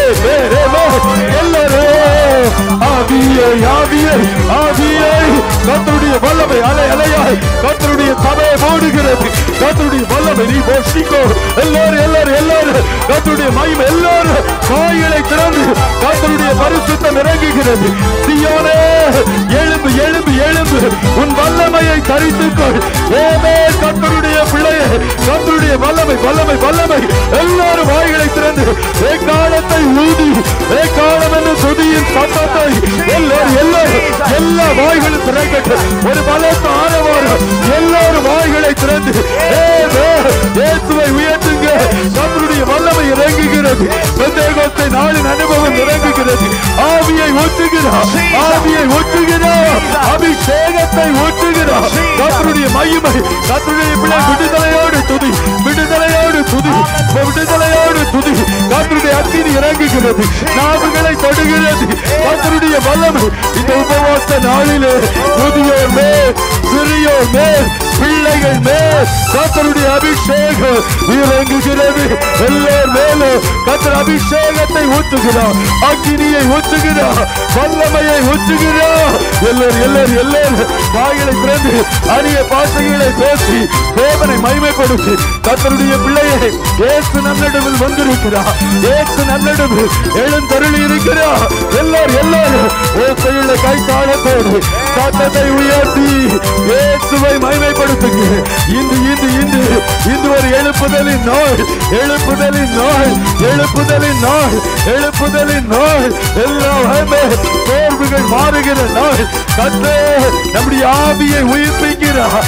எல்லாரும் ஆவியை ஆவியை ஆவியை கர்த்தருடைய வல்லமை அலை அலையாய் கர்த்தருடைய சபையை மூடுகிறது. கர்த்தருடைய வல்லமை நீ போஷிக்கோ. எல்லாரும் எல்லாரும் எல்லாரும் கர்த்தருடைய மகிமை எல்லாரும் வாய்களை திறந்து கர்த்தருடைய பரிசுத்தம் இறங்குகிறது. சீயோனே எழும்பு எழும்பு எழும்பு உன் வல்லமையை தரித்துக்கொள். ஏமே கர்த்தருடைய பிள்ளையே கர்த்தருடைய வல்லமை வல்லமை வல்லமை எல்லாரும் வாய்களை திறந்து ஏகாலத்தை ஊதி ஏகாலம் என்ற துதியின் சத்தத்தை எல்லாரும் எல்லாரும் எல்லா வாய்களும் திறக்கட்டும். ஒரு பலத்த ஆரவாரம் எல்லாரும் வாய்களை திறந்து இயேசுவை உயர்த்துங்க. கர்த்தருடைய வல்லமை இறங்குகிறது. பெந்தேகோஸ்தே நாளின் அனுபவம் இறங்குகிறது. ஆவியை ஊற்றுகிறார். ஆவியை ஊற்றுகிறார். அபிஷேகத்தை ஊற்றுகிறார். கர்த்தருடைய மகிமை கர்த்தருடைய பிள்ளை விடுதலையோடு துதி விடுதலையோடு துதி விடுதலையோடு துதி. கர்த்தருடைய அக்கினி இறங்குகிறது. நாவுகளை தொடுகிறது. கர்த்தருடைய வல்லமை இந்த உபவாச நாளிலே முதியோர் மேல் சிறியோர் மேல் பிள்ளைகள் மேல் கர்த்தருடைய அபிஷேகம் இறங்குகிறது. எல்லார் மேலும் கர்த்தர் அபிஷேகத்தை ஊற்றுகிறார். அக்கினியை ஊற்றுகிறார். வல்லமையை ஊற்றுகிறார். எல்லாரும் எல்லாரும் எல்லாரும் வாய்களை திறந்து அரிய பாஷைகளை பேசி தேவனை மகிமைப்படுத்தி கர்த்தருடைய பிள்ளையை இயேசு நம்மிடத்தில் வந்திருக்கிறார். இயேசு நம்மிடத்தில் எழுந்தருளி இருக்கிறார். எல்லாரும் எல்லாரும் ஓசையுள்ள கை தாளத்தோடு சத்தத்தை உயர்த்தி இயேசுவை மகிமைப்படுத்துங்க. இன்று இன்று இன்று இன்று ஒரு எழுப்புதலின் நாள், எழுப்புதலின் நாள், எழுப்புதலின் நாள், எழுப்புதலின் நாள். எல்லாமே சோர்வுகள் மாறுகிற நாள். கர்த்தர் நம்முடைய ஆவியை உயிர்ப்பிக்கிறார்.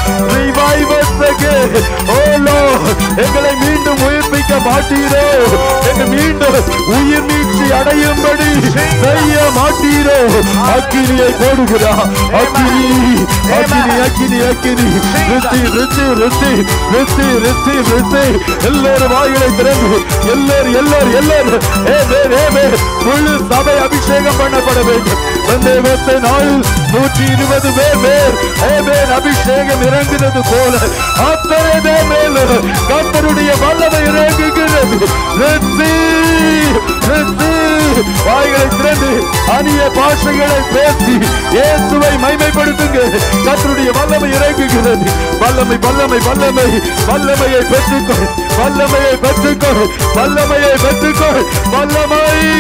எங்களை மீண்டும் உயிர்ப்பிக்க மாட்டீரோ, எங்கள் மீண்டும் உயிர் மீட்சி அடையும்படி செய்ய மாட்டீரோ. அக்கினியை போடுகிறார். அக்கினி அக்கினி அக்கினி அக்கினி ரித்தி ரித்தி ரித்தி ரித்தி ரித்தி ரித்தி. எல்லாரும் வாய்களை திறந்து எல்லாரும் எல்லாரும் எல்லாரும் முழு சபை அபிஷேகம் பண்ணப்பட வேண்டும். சந்தேகத்தை நாளில் நூற்றி இருபது பேர் பேர் பேர் அபிஷேகம் இறங்குகிறது போல அத்தனை பேர் மேல் கர்த்தருடைய வல்லமை இறங்குகிறது. வாய்களை திறந்து அந்நிய பாஷைகளை பேசி இயேசுவை மகிமைப்படுத்துங்க. கர்த்தருடைய வல்லமை இறங்குகிறது. வல்லமை வல்லமை வல்லமை வல்லமையை பெற்றுக்கொள், வல்லமையை பெற்றுக்கொள், வல்லமையை பெற்றுக்கொள். வல்லமை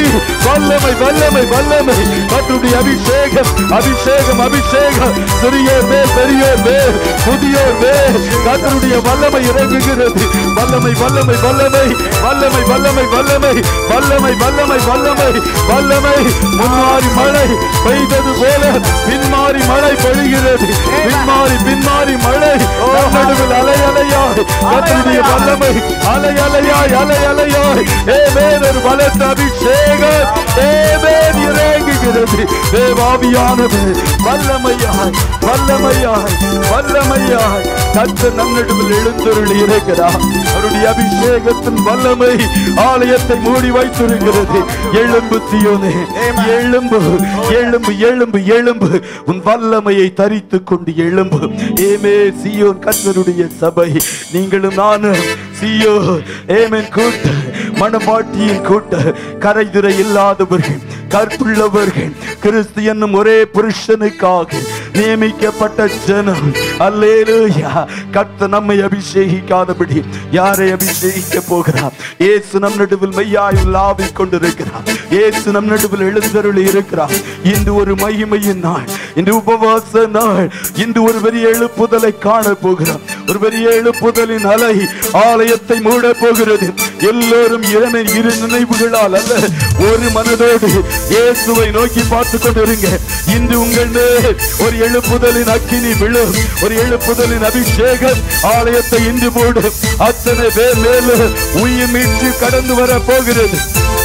வல்லமை வல்லமை வல்லமை கர்த்தருடைய அபிஷேகம் அபிஷேகம் அபிஷேகம். சிறியோர் மேல் பெரியோர் மேல் புதியோர் மேல் கர்த்தருடைய வல்லமை இறங்குகிறது. வல்லமை வல்லமை வல்லமை வல்லமை வல்லமை வல்லமை வல்லமை வல்லமை வல்லமை வல்லமை. முன்மாறி மழை பெய்தது போல பின்மாறி மழை பொழிகிறது. பின்மாறி பின்மாறி மழை நடுவில் அலை அலையாய் கர்த்தருடைய வல்லமை அலை அலையாய் அலை அலையாய். ஏமேன் ஒரு பலத்த அபிஷேகம் ஏமேன் இறங்குகிறது. தேவாவியானது வல்லமையாய் வல்லமையாய் வல்லமையாய் கர்த்தர் நம்மிடத்தில் எழுந்தருளி இருக்கிறார். அவருடைய அபிஷேகத்தின் வல்லமை ஆலயத்தை மூடி வைத்திருக்கிறது. எழும்பு சீயோனே, எழும்பு எழும்பு எழும்பு எழும்பு. உன் வல்லமையை தரித்துக் கொண்டு எழும்பு. ஏமே சீயோன் கர்த்தருடைய சபை. நீங்களும் நானும் சீயோ ஏமேன் கூட்ட மணவாட்டியின் கூட்ட கரைதுரை இல்லாதவர்கள் கற்புள்ளவர்கள் கிறிஸ்து என்னும் ஒரே புருஷனுக்காக நியமிக்கப்பட்ட ஜனம். அல்லேலூயா. கர்த்தர் நம்மை அபிஷேகிக்காதபடி யாரை அபிஷேகிக்க போகிறார்? இயேசு நம் நடுவில் மெய்யாய் உலாவிக் கொண்டிருக்கிறார். இயேசு நம் நடுவில் எழுந்தருளி இருக்கிறார். இன்று ஒரு மகிமையின் நாள், இன்று உபவாச நாள், இன்று ஒரு பெரிய எழுப்புதலை காண போகிறார். ஒரு பெரிய எழுப்புதலின் அலை ஆலயத்தை மூட போகிறது. எல்லோரும் இரு இரு நினைவுகளால் அல்ல, ஒரு மனதோடு இயேசுவை நோக்கி பார்த்து கொண்டிருங்க. இன்று உங்கள் மேல் ஒரு எழுப்புதலின் அக்கினி விழும். ஒரு எழுப்புதலின் அபிஷேகம் ஆலயத்தை இன்று போடு. அத்தனை பேர் மேல் உயிர் மீட்சி கடந்து வர போகிறது.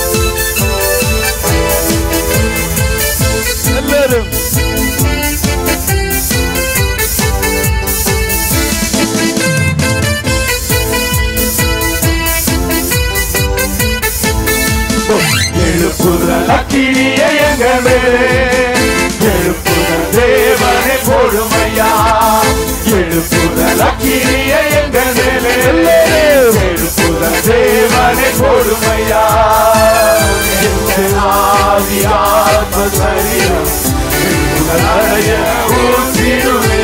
எல்லாரும் எழுப்புதல் அக்கினியை எங்கள் மேலே, எழுப்புதல் தேவனை போடுமையா. எழுப்புதல் அக்கினியை எங்கள் மேலே, எழுப்புதல் தேவனை போடுமையா. ஆவியாத்ம சரீரம் எழுப்புதல் அடைய ஊற்றிடுமே.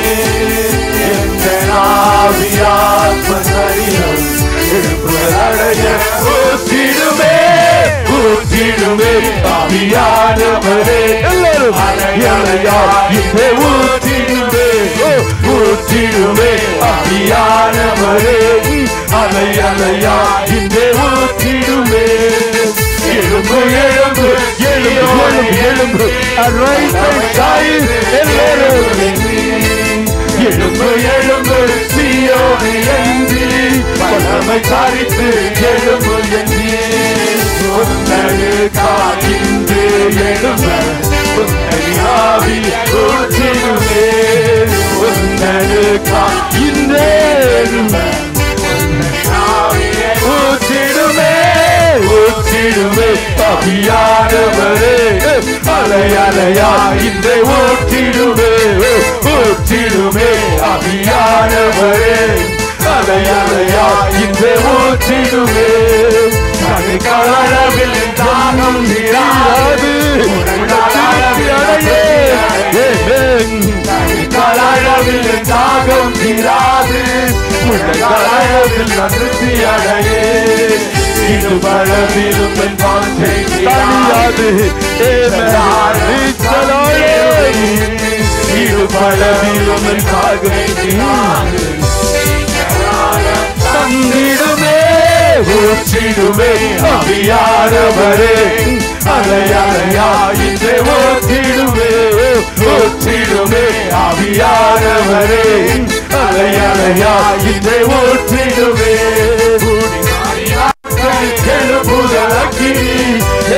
ஆவியாத்ம சரீரம் எழுப்புதல் அடைய ஊற்றிடுமே. ஊற்றிடுமே ஆவியானவரே. எல்லாரும் அலையலையா இங்கே ஊற்றிடுமே. ஊற்றிடுமே ஆவியானவரே. அலையலையா இங்கே ஊற்றிடுமே. எழும்பு எழும்பு எழும்பு எழும்பு எல்லாரும் எழும்பு எழும்பு சீயோனை ஏந்தி பழமை காரித்து எழும்பு ஏந்தி காய்ந்து எழும்ப ஆவி ஊற்றிடுமே. காய்ந்தே ஊற்றிடுமே. ஊற்றிடுமே அபியானவரே. அலை அலையா இந்த ஊற்றிடுமே. ஊற்றிடுமே அபியானவரே. அலை அலையா இந்த ஊற்றிடுமே. அளவில் தாகம் தீராது. தாகம் தீராது உள்ளங்காயத்தில் நன்றி அடையே இது பழவிலும் என் வாஞ்சை தனியாது இது பழவிலும் என் தாகம் தீராது தந்திடுமே ஊற்றிடுமே அபியானவரே அலையலையா இன்றே ஊற்றிடுமே ஊற்றிடுமே அபியானவரே அலையலையா இன்றே ஊற்றிடுமே எழுப்புதலக்கினி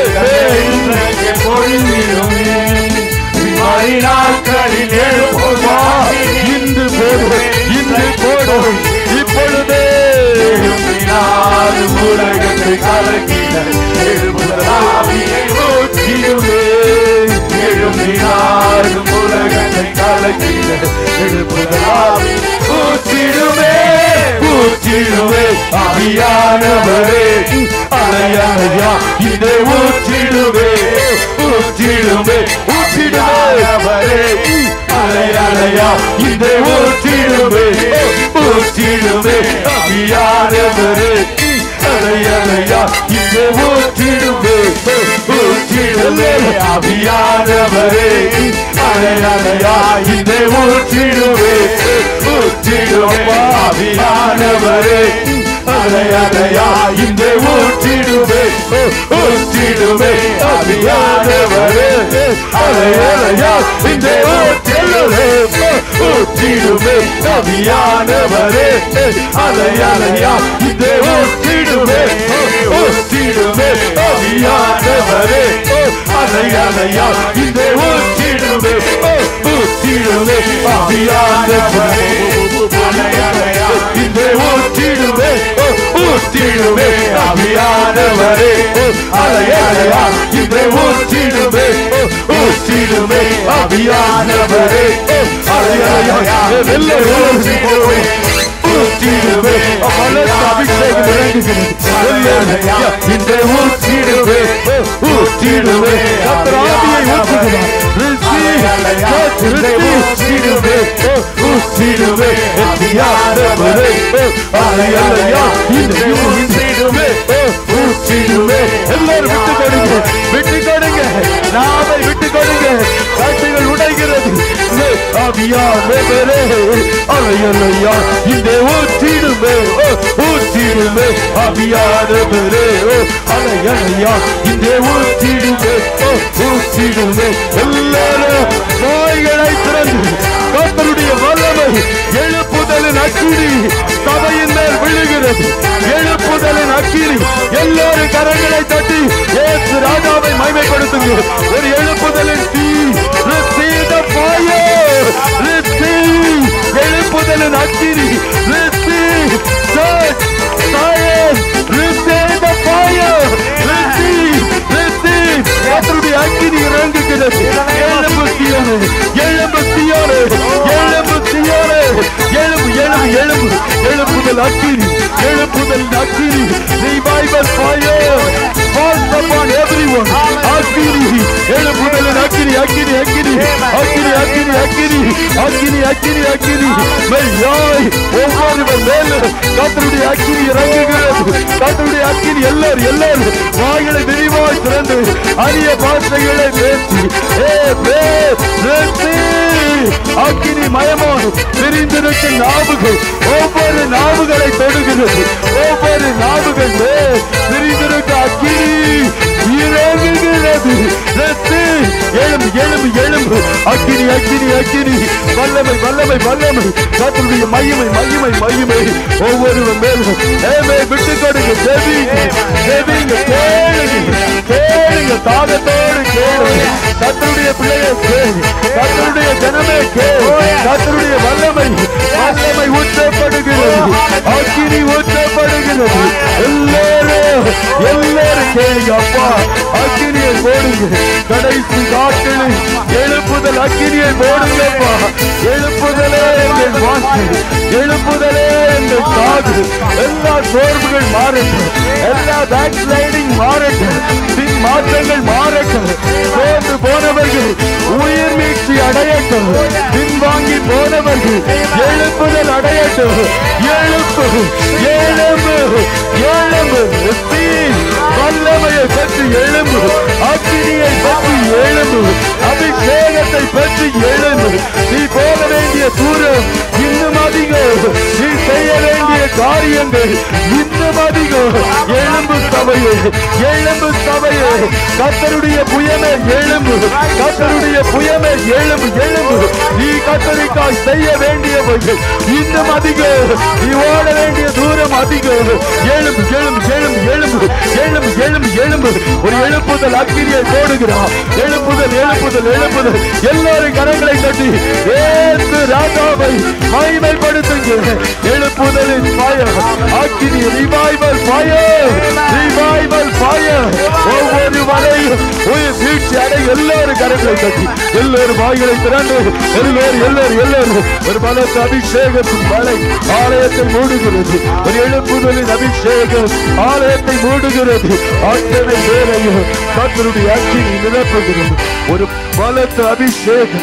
பொழிவிடும் நாட்களில் எழுப்புமா இன்று போடும் இன்று போடும் இப்பொழுதே உலகத்தை கலக்கிட எழுப்புதலாவியை ஊற்றிடுமே எழுப்பினாலும் உலகத்தை கலக்கிட எழுப்புதலாவி ஊற்றிடுமே ஊற்றிடுமே ஆவியானவரே அலையா இதை ஊற்றிடுமே ஊற்றிடுமே ஊற்றிடுமே அலையா இதை ஊற்றிடுமே ஊற்றிடுமே ஆவியானவரே அலையா இதை ஊற்றிடுமே ஊற்றிடுமே ஆவியானவரே அலையா இதை ஊற்றிடுமே ஊற்றிடுமே ஆவியானவரே அலையா இதை ஊற்றிடுமே ஊற்றிடுமே ஆவியானவரே அலையா இதை ஊற்றிடுமே ஊற்றிடுமே ஆவியானவரே அலையா இதை ஊற்றிடுமே ஊற்றிடுமே ஆவியானவரே அலையா இதை ஊற்றிடுமே ஊற்றிடுமே ஆவியானவரே அலையா இதை ஊற்றிடுமே ஊற்றிடுமே ஆவியானவரே அலையா இதை ஊற்றிடுமே ஊற்றிடுமே ஆவியானவரே அலையா ஊற்றிடுமே ஊற்றிடுமே அபிஷேகம் இந்த ஊற்றிடுவே ஊற்றிடுவே ஆவியை ஊற்றிடுவே ஊற்றிடுவே ஊற்றிடுவே எல்லாரும் விட்டு கொடுங்க விட்டு கொடுங்க நாவை விட்டு கொடுங்க காட்டுகள் உடைகிறது ஆவியானவரே அலையா இந்த ஊற்றிடுமே ஊற்றிடுமே ஆவியானவரே அலையா இந்த ஊற்றிடுமே ஊற்றிடுமே எல்லாரும் வாய்களை திறந்து கர்த்தருடைய வல்லமை எழுப்புதலின் அக்கினி சபையின் மேல் விழுகிறது எழுப்புதலின் அக்கினி எல்லாரும் கரங்களை தட்டி இயேசு ராஜாவை மகிமைப்படுத்துங்க ஒரு எழுப்புதலின் தீ receive the fire receive எழுப்புதலின் அக்கினி receive church science receive the fire receive receive கர்த்தருடைய அக்கினி இறங்குகிறது எழும்பு சீயோனே எழும்பு சீயோனே எழும்பு சீயோனே எழும்பு எழும்பு எழும்பு எழுப்புதல் அக்கினி எழுப்புதல் அக்கினி revival fire falls upon everyone அக்கினி எழுப்புதல் அக்கினி அக்கினி அக்கினி அக்கினி அக்கினி அக்கினி அக்கினி அக்கினி அக்கினி மெய்யாய் ஒவ்வொருவர் மேலும் கர்த்தருடைய அக்கினி இறங்குகிறது கர்த்தருடைய அக்கினி எல்லாரும் எல்லாரும் வாய்களை விரிவாய் திறந்து அரிய பாஷைகளை பேசி ஏ பே பேசி அக்கினி மயமான பிரிந்திருக்கும் நாவுகள் ஒவ்வொரு நாவுகளை தொடுகிறது ஒவ்வொரு நாவுகள் பிரிந்திருக்க அக்கினி இறங்குகிறது எழும்பு எழும்பு எழும்பு அக்கினி அக்கினி அக்கினி வல்லமை வல்லமை வல்லமை கர்த்தருடைய மகிமை மகிமை மகிமை ஒவ்வொருவர் மேலும் ஏமே விட்டு கொடுங்க செவிங்க செவிங்க கேளுங்க கேளுங்க தாகத்தோடு கேளுங்க கர்த்தருடைய பிள்ளையை கேளு கர்த்தருடைய ஜனமே கேளு கர்த்தருடைய வல்லமை வல்லமை ஊற்றப்படுகிறது அக்கினி ஊற்றப்படுகிறது எல்லாரும் எல்லாரும் கேளுங்க அப்பா அக்கினியை போடுங்க கடைசி நாட்களில் எழுப்புதல் அக்கினியை போடுங்கப்பா எழுப்புதலே எங்கள் வாக்கு எழுப்புதலே எங்கள் காது எல்லா சோர்வுகள் மாறட்டும் எல்லா பேக் ஸ்லைடிங் மாறட்டும் மாற்றங்கள் மாறட்டும். சோர்ந்து போனவர்கள் உயிர் மீட்சி அடையட்டும். பின்வாங்கி போனவர்கள் எழுப்புதல் அடையட்டும். எழுப்பு எழும்பு எழும்பு வல்லமையை பற்றி எழும்பு. அக்கினியை பற்றி எழும்பு. அபிஷேகத்தை பற்றி எழும்பு. நீ போக வேண்டிய தூரம் இன்னும் அதிகம். நீ செய்ய வேண்டிய காரியங்கள் இன்னும் அதிகம். எழும்பு சபையே, எழும்பு சபையே. கர்த்தருடைய புயமே எழும்பு. கர்த்தருடைய புயமே எழும்பு எழும்பு. நீ கர்த்தருக்காய் செய்ய வேண்டியவர்கள் இன்னும் அதிகம். நீ ஓட வேண்டிய தூரம் அதிகம். எழும்பு எழும்பு எழும்பு எழும்பு எழும்பு எழும்பு எழும்பு. ஒரு எழுப்புதல் அக்கினியை போடுகிறார். எழுப்புதல் எழுப்புதல் எழுப்புதல். எல்லாரும் கரங்களை தட்டி ஏசு ராஜாவை மகிமைப்படுத்துங்க. எழுப்புதலின் ஃபயர், அக்கினி, ரிவைவல் ஃபயர், ரிவைவல் ஃபயர். ஒவ்வொரு வரையும் உயிர் வீழ்ச்சி அடை. எல்லாரும் கரங்களை தட்டி எல்லாரும் வாய்களை திறந்து எல்லாரும் எல்லாரும் எல்லாரும் ஒரு பலத்த அபிஷேகத்தின் மழை ஆலயத்தை மூடுகிறது. ஒரு எழுப்புதலின் அபிஷேகம் ஆலயத்தை மூடுகிறது. அத்தனை பேரையும் கர்த்தருடைய அக்கினி நிரப்புகிறது. ஒரு பலத்த அபிஷேகம்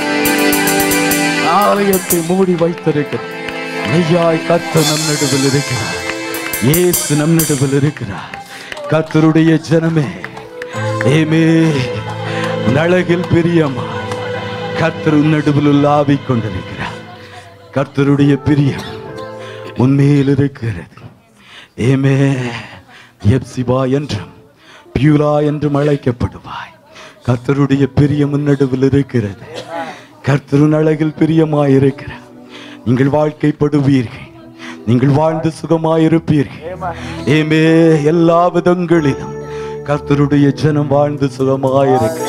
ஆலயத்தை மூடி வைத்திருக்கிறது. மெய்யாய் கர்த்தர் நம் நடுவில் இருக்கிறார். இயேசு நம் நடுவில் இருக்கிறார். கர்த்தருடைய ஜனமே, ஏமே அழகில் பிரியமா கர்த்தர் நடுவில் உலாவிக் கொண்டிருக்கிறார். கர்த்தருடைய பிரியம் உன்மேல் இருக்கிறது. ஏமே எப்சிபா என்றும் பியூலா என்றும் அழைக்கப்படுவாய். கர்த்தருடைய பிரியம் நடுவில் இருக்கிறது. கர்த்தரின் அழகில் பிரியமாயிருக்கிறார். நீங்கள் வாழ்க்கைப்படுவீர்கள். நீங்கள் வாழ்ந்து சுகமாயிருப்பீர்கள். ஏமே எல்லா விதங்களிலும் கர்த்தருடைய ஜனம் வாழ்ந்து சுகமாயிருக்கிறார்.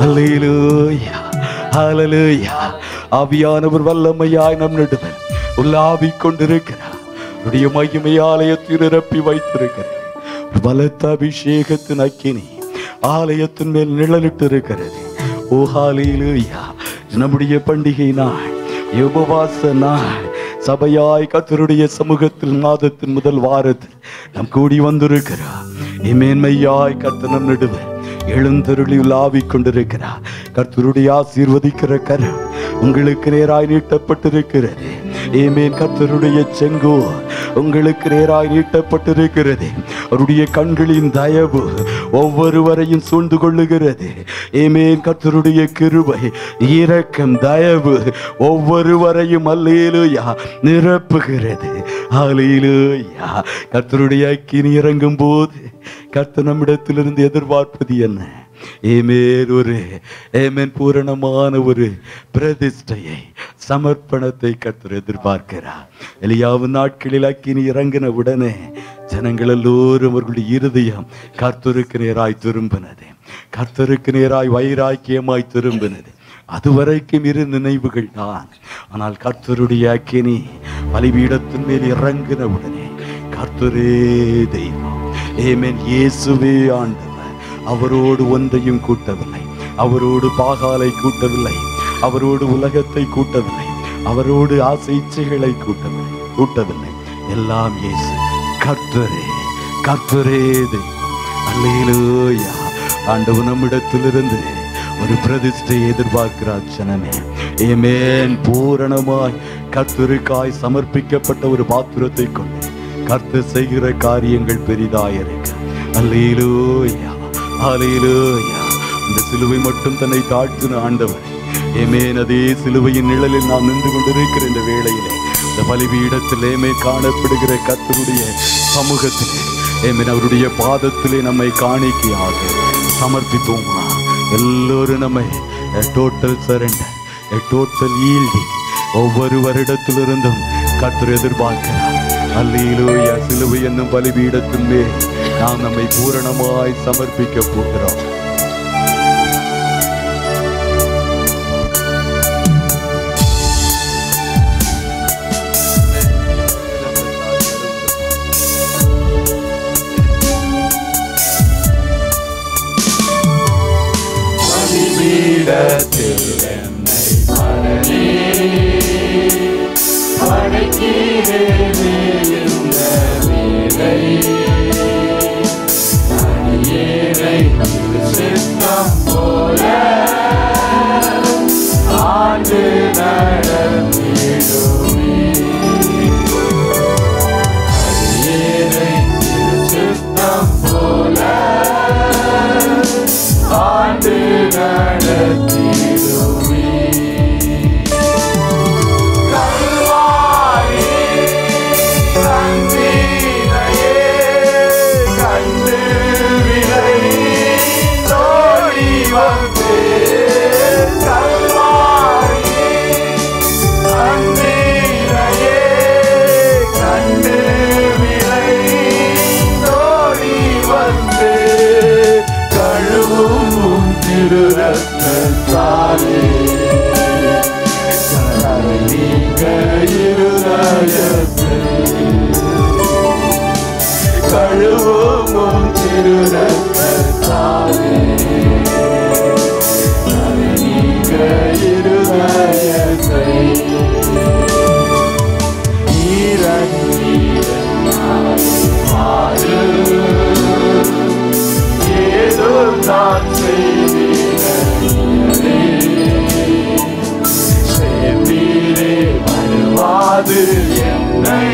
அல்லேலூயா அல்லேலூயா. ஆவியானவர் வல்லமையாய் நம் நடுவில் உலாவிக் கொண்டிருக்கிறார். அவருடைய மகிமை ஆலயத்தில் நிரப்பி வைத்திருக்கிறார். பலத்த அபிஷேகத்தின் அக்கினி ஆலயத்தின் மேல் நிழலிட்டு இருக்கிறது. ஓ ஹல்லேலூயா. நம்முடைய பண்டிகை நாள், உபவாச நாள், சபையாய் கர்த்தருடைய சமூகத்தில் மாதத்தின் முதல் வாரத்தில் நாம் கூடி வந்திருக்கிறார். மேன்மையாய் கர்த்தர் நம் நடுவில் எழுந்தருளி உலாவிக் கொண்டிருக்கிறார். கர்த்தருடைய ஆசீர்வதிக்கிற கரம் உங்களுக்கு நேராய் நீட்டப்பட்டிருக்கிறது. ஏமேன். கர்த்தருடைய செங்கோ உங்களுக்கு நேராய் நீட்டப்பட்டிருக்கிறது. அவருடைய கண்களின் தயவு ஒவ்வொருவரையும் சூழ்ந்து கொள்ளுகிறது. ஏமேன். கர்த்தருடைய கிருபை, இரக்கம், தயவு ஒவ்வொருவரையும் அல்லேலூயா நிரப்புகிறது. அல்லேலூயா. கர்த்தருடைய அக்கினி இறங்கும் போது கர்த்தர் நம்மிடத்திலிருந்து எதிர்பார்ப்பது என்ன? ஏமேன் ஒரு ஏமேன் பூரணமான ஒரு பிரதிஷ்டையை, சமர்ப்பணத்தை கர்த்தர் எதிர்பார்க்கிறார். எலியாவின் நாட்களில் அக்கினி இறங்கின உடனே ஜனங்கள் எல்லோரும் அவர்களுடைய இருதயம் கர்த்தருக்கு நேராய் திரும்பினது. கர்த்தருக்கு நேராய் வைராக்கியமாய் திரும்பினது. அதுவரைக்கும் இரு நினைவுகள் தான். ஆனால் கர்த்தருடைய அக்கினி பலிபீடத்தின் மேல் இறங்கின உடனே கர்த்தரே தெய்வம், ஏமேன், இயேசுவே ஆண்டவர். அவரோடு ஒன்றையும் கூட்டவில்லை. அவரோடு பாகாலை கூட்டவில்லை. அவரோடு உலகத்தை கூட்டவில்லை. அவரோடு ஆசை இச்சைகளை கூட்டவில்லை கூட்டவில்லை எல்லாம் இயேசு. கர்த்தரே கர்த்தரே தெய்வம். அல்லேலூயா. ஆண்டவர் நம்மிடத்திலிருந்து ஒரு பிரதிஷ்டை எதிர்பார்க்கிறார். ஜனமே, ஆமென். பூரணமாய் கர்த்தருக்காய் சமர்ப்பிக்கப்பட்ட ஒரு பாத்திரத்தை கொண்டு கர்த்தர் செய்கிற காரியங்கள் பெரிதாயிருக்கு. அல்லேலூயா அல்லேலூயா. இந்த சிலுவை மட்டும் தன்னை தாழ்த்தின ஆண்டவர், ஆமென். அதே சிலுவையின் நிழலில் நாம் நின்று கொண்டிருக்கிற இந்த வேளையிலே இந்த பலிபீடத்திலே காணப்படுகிற கர்த்தருடைய சமூகத்திலே, ஆமென், அவருடைய பாதத்திலே நம்மை காணிக்கையாக சமர்ப்பிப்போமா? எல்லோரும் நம்மை டோட்டல் சரண்டர், டோட்டல் ஈல்டிங் ஒவ்வொரு வருடத்திலிருந்தும் கர்த்தர் எதிர்பார்க்கிறார். அல்லேலூயா. சிலுவை என்னும் பலிபீடத்தின் மேல் நாம் நம்மை பூரணமாய் சமர்ப்பிக்க போகிறோம். படைக்கிறேன் நடத்திடுவே. கல்வாரி அன்பினையே கண்டு விலை தோழி வந்தே. கல்வாரி அன்பினையே கண்டு விலை தோழி வந்தே. கழுவும் திரு ரத்தத்தாலே நீங்க இருதயத்தை. கழுவும் திரு ரத்தத்தாலே நீங்க இருதயத்தை. ஏதோ நான் செய்தீரே சேர்ந்தீரே வருவாது என்னை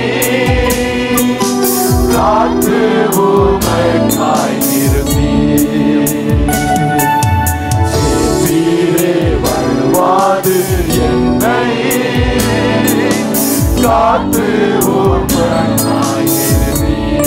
காத்து உமக்காய் நிறுத்தீர். சேர்ந்தீரே வருவாது என்னை காத்து உமக்காய் நிறுத்தீர்.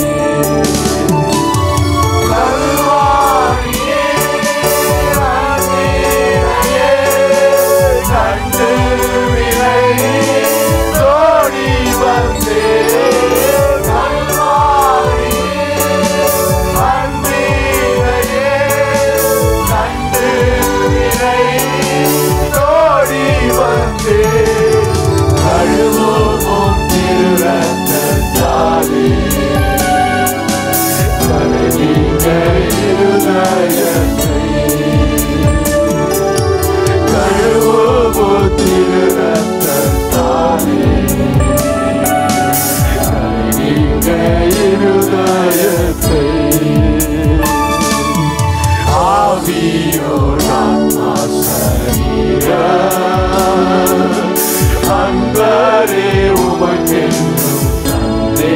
அன்பரே உமக்கென்றும் தந்தே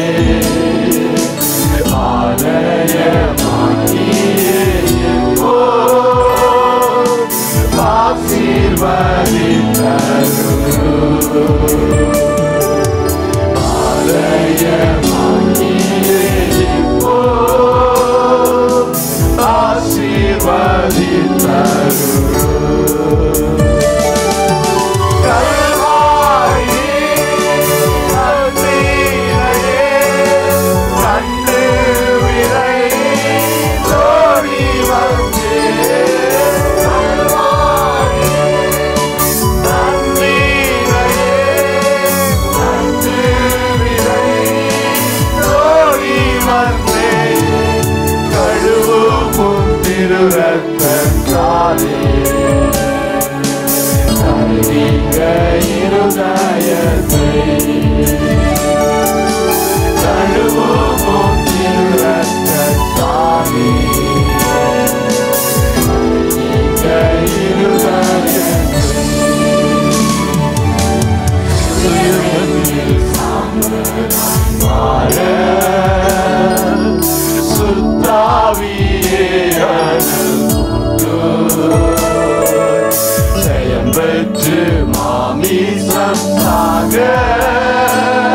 ஆலயமாக்கியே என்போ ஆசீர்வதித்தருளோ. ஆலயமாக்கியே என்போ ஆசீர்வதித்தருளோ. ரத்தத்தாலே நீங்க இருதயத்தை. கழுவும் திரு ரத்தத்தாலே நீங்க இருதயத்தை. மாற சுத்தாவியே ஜெயம் பெற்று மாமிசம் சாக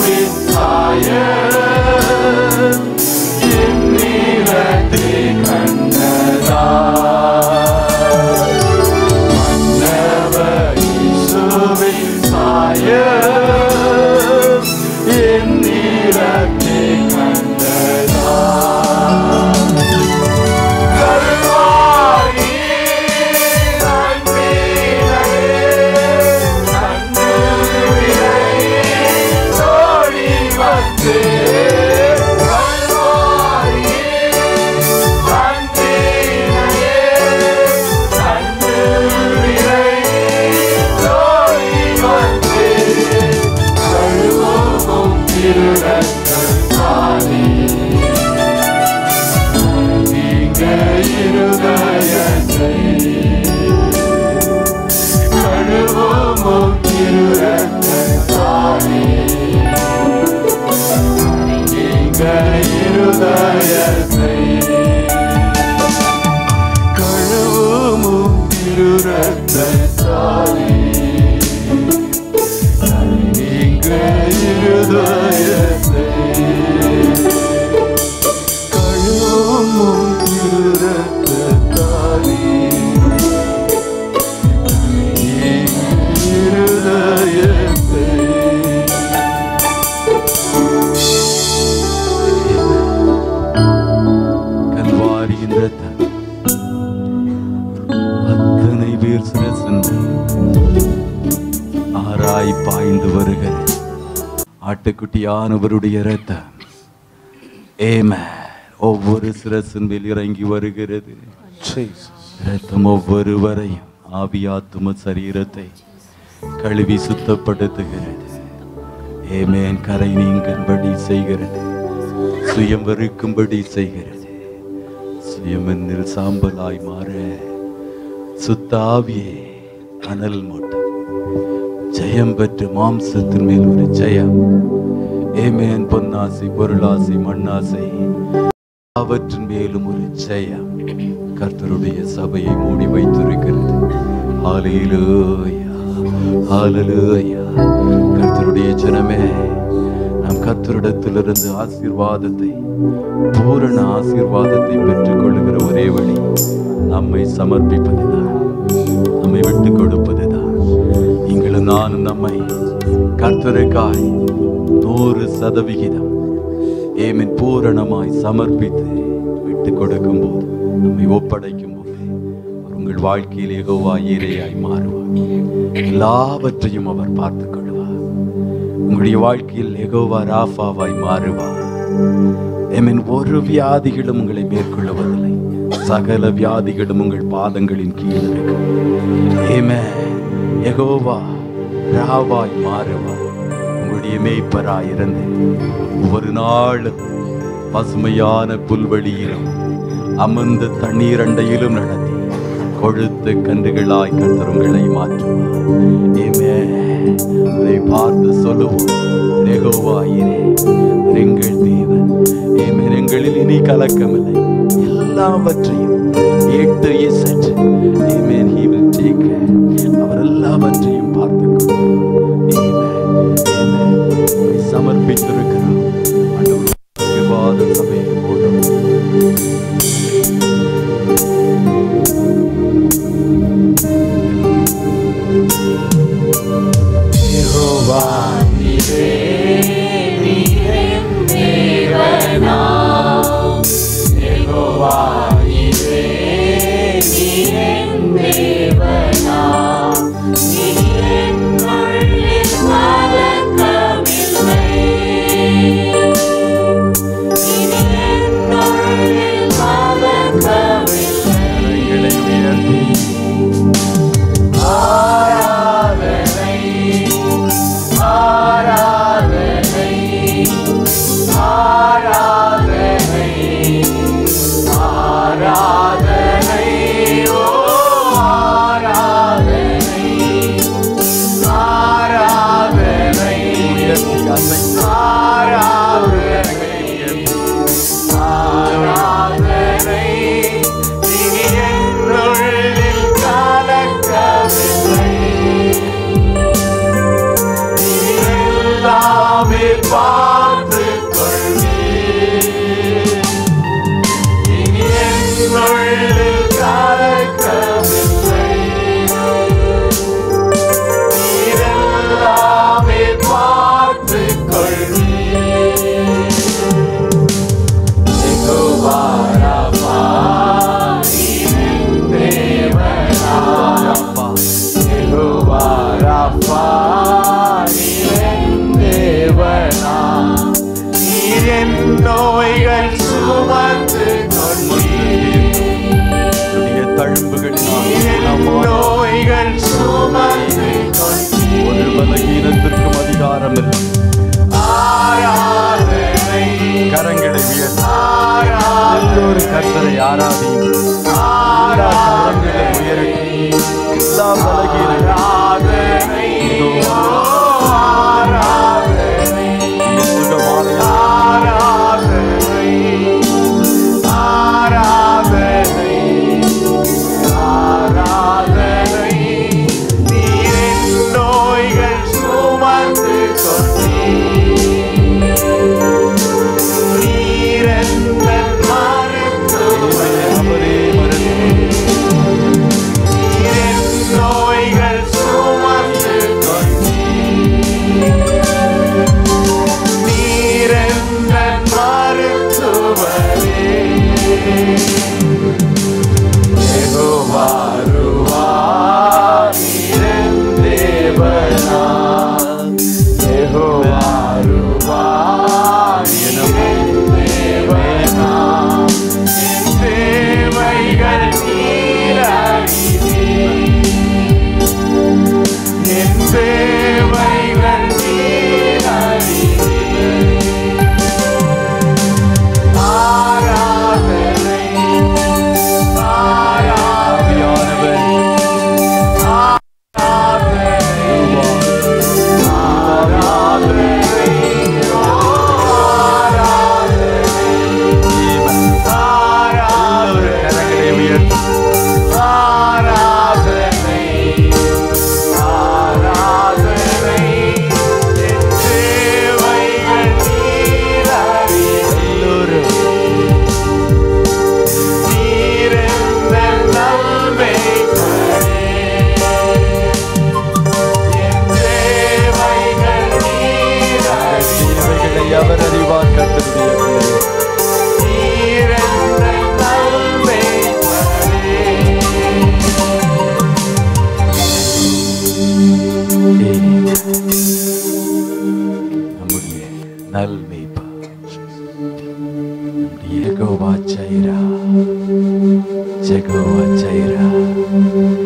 ஆட்டுக்குட்டியானவருடைய இரத்தம் ஆமென் ஒவ்வொரு சிரசின் மேல் இறங்கி வருகிறது. இரத்தம் ஒவ்வொருவரையும் ஆவியாத்தும சரீரத்தை கழுவி சுத்தப்படுத்துகிறது. ஆமென் கரை நீங்கும்படி செய்கிறது, சுயம் வெறுக்கும்படி செய்கிறது, சுயமென்னில் சாம்பலாய் மாற சுத்தாவியே அனல் மூட்டும் ஜெயம் பெற்று மாம்சத்தின் மேல் ஒரு ஜெயம். ஆமென் பொன்னாசை பொருளாசை மண்ணாசை அவற்றின் மேலும் ஒரு ஜெயம் கர்த்தருடைய சபையை மூடி வைத்திருக்கிறது. ஹல்லேலூயா ஹல்லேலூயா. கர்த்தருடைய ஜனமே, நாம் கர்த்தரிடத்திலிருந்து ஆசீர்வாதத்தை பூரண ஆசீர்வாதத்தை பெற்றுக் கொள்ளுகிற ஒரே வழி நம்மை சமர்ப்பிப்பதுதான், நம்மை விட்டுக் கொடுப்பதுதான். நீங்களும் நானும் நம்மை கர்த்தருக்காய் நூறு சதவிகிதம் ஏமின் பூரணமாய் சமர்ப்பித்து விட்டுக் கொடுக்கும் போது, நம்மை ஒப்படைக்கும் போது உங்கள் வாழ்க்கையில் யெகோவா ஈரேயாய் மாறுவார். எல்லாவற்றையும் அவர் பார்த்துக் கொள்வார். உங்களுடைய வாழ்க்கையில் யெகோவா ராஃபாவாய் மாறுவார். ஏமின் ஒரு வியாதிகளும் உங்களை மேற்கொள்வதில்லை, சகல வியாதிகளும் உங்கள் பாதங்களின் கீழ் இருக்கும். ஆமென். யெகோவா ராவாய் மாறுவார். உங்களுடைய மேய்ப்பராய் இருந்து ஒவ்வொரு நாளும் பசுமையான புல்வெளியிலும் அமர்ந்த தண்ணீர் அண்டையிலும் நடத்தி கொழுத்த கன்றுகளாய் கர்த்தர் உங்களை மாற்றுவார். ஆமென். அதை பார்த்து சொல்லுவோம், யெகோவா ஈரே எங்கள் தேவன். ஆமென். எங்களில் இனி கலக்கமில்லை, எல்லாவற்றையும் எட்டு இசட் amen he will take care. அவர் எல்லாவற்றையும் பார்த்துக் கொள்வார். சமர்ப்பித்திருக்கிறோம். ஆண்டவர் சபையை போடும் யெகோவா நீரே நீரே தேவனா. யெகோவா நீரே நீரே தேவனா. Bye. பார்த்துக் கொள்வீர். இனி என் உள்ளில் கலக்கமில்லை. நீர் எல்லாமே பார்த்துக் கொள்வீர். யெகோவா ராஃபா, நீர் என் தேவனாம். யெகோவா ராஃபா, நீர் என் தேவனாம். நீர் என் நோய்கள் சுமந்து கொண்டீர். தழும்புகளினால் நோய்கள் சுமந்து கொண்டீர். ஒரு பலகீனத்திற்கும் அதிகாரம் இல்லை. ஆராதனை. கரங்களை உயர்த்தி ஆராதனை. எல்லோரும் கர்த்தரை ஆராதியுங்கள். கரங்களை உயர்த்தி எல்லா பலகீனங்களும் ஆராதனை. ஆராதனை. சுகமான ஆராதனை. ஆராதனை. ஆராதனை. நீர் என் நோய்கள் சுமந்து கொண்டீர். நீர் எந்தன் மருத்துவர். அவரே மருத்துவர். நீர் என் நோய்கள் சுமந்து கொண்டீர். நீர் எந்தன் மருத்துவரே. யெகோவா ருவா, நீர் என் தேவனாம். யெகோவா ருவா, நீர் என் தேவனாம். என் தேவைகள் நீர் அறிவீர். என் தேவைகள் நீர் அறிவீர். ஆராதனை. ஆராதனை. ஆராதனை. ஆராதனை. ஆராதனை. ஆராதனை. ஆராதனை. என் தேவைகள் நீர் அறிவீர். நீர் எந்தன் நல்மேய்ப்பரே. என் தேவைகள் நீர் அறிவீர். தேவைகளை அவர் அறிவார். கர்த்தருடைய பிள்ளையே, நீர் எந்தன் நல்மேய்ப்பரே. நம்முடைய நல்மேய்ப்பா, நம்முடைய யெகோவா ஜைரா, யெகோவா ஜைரா.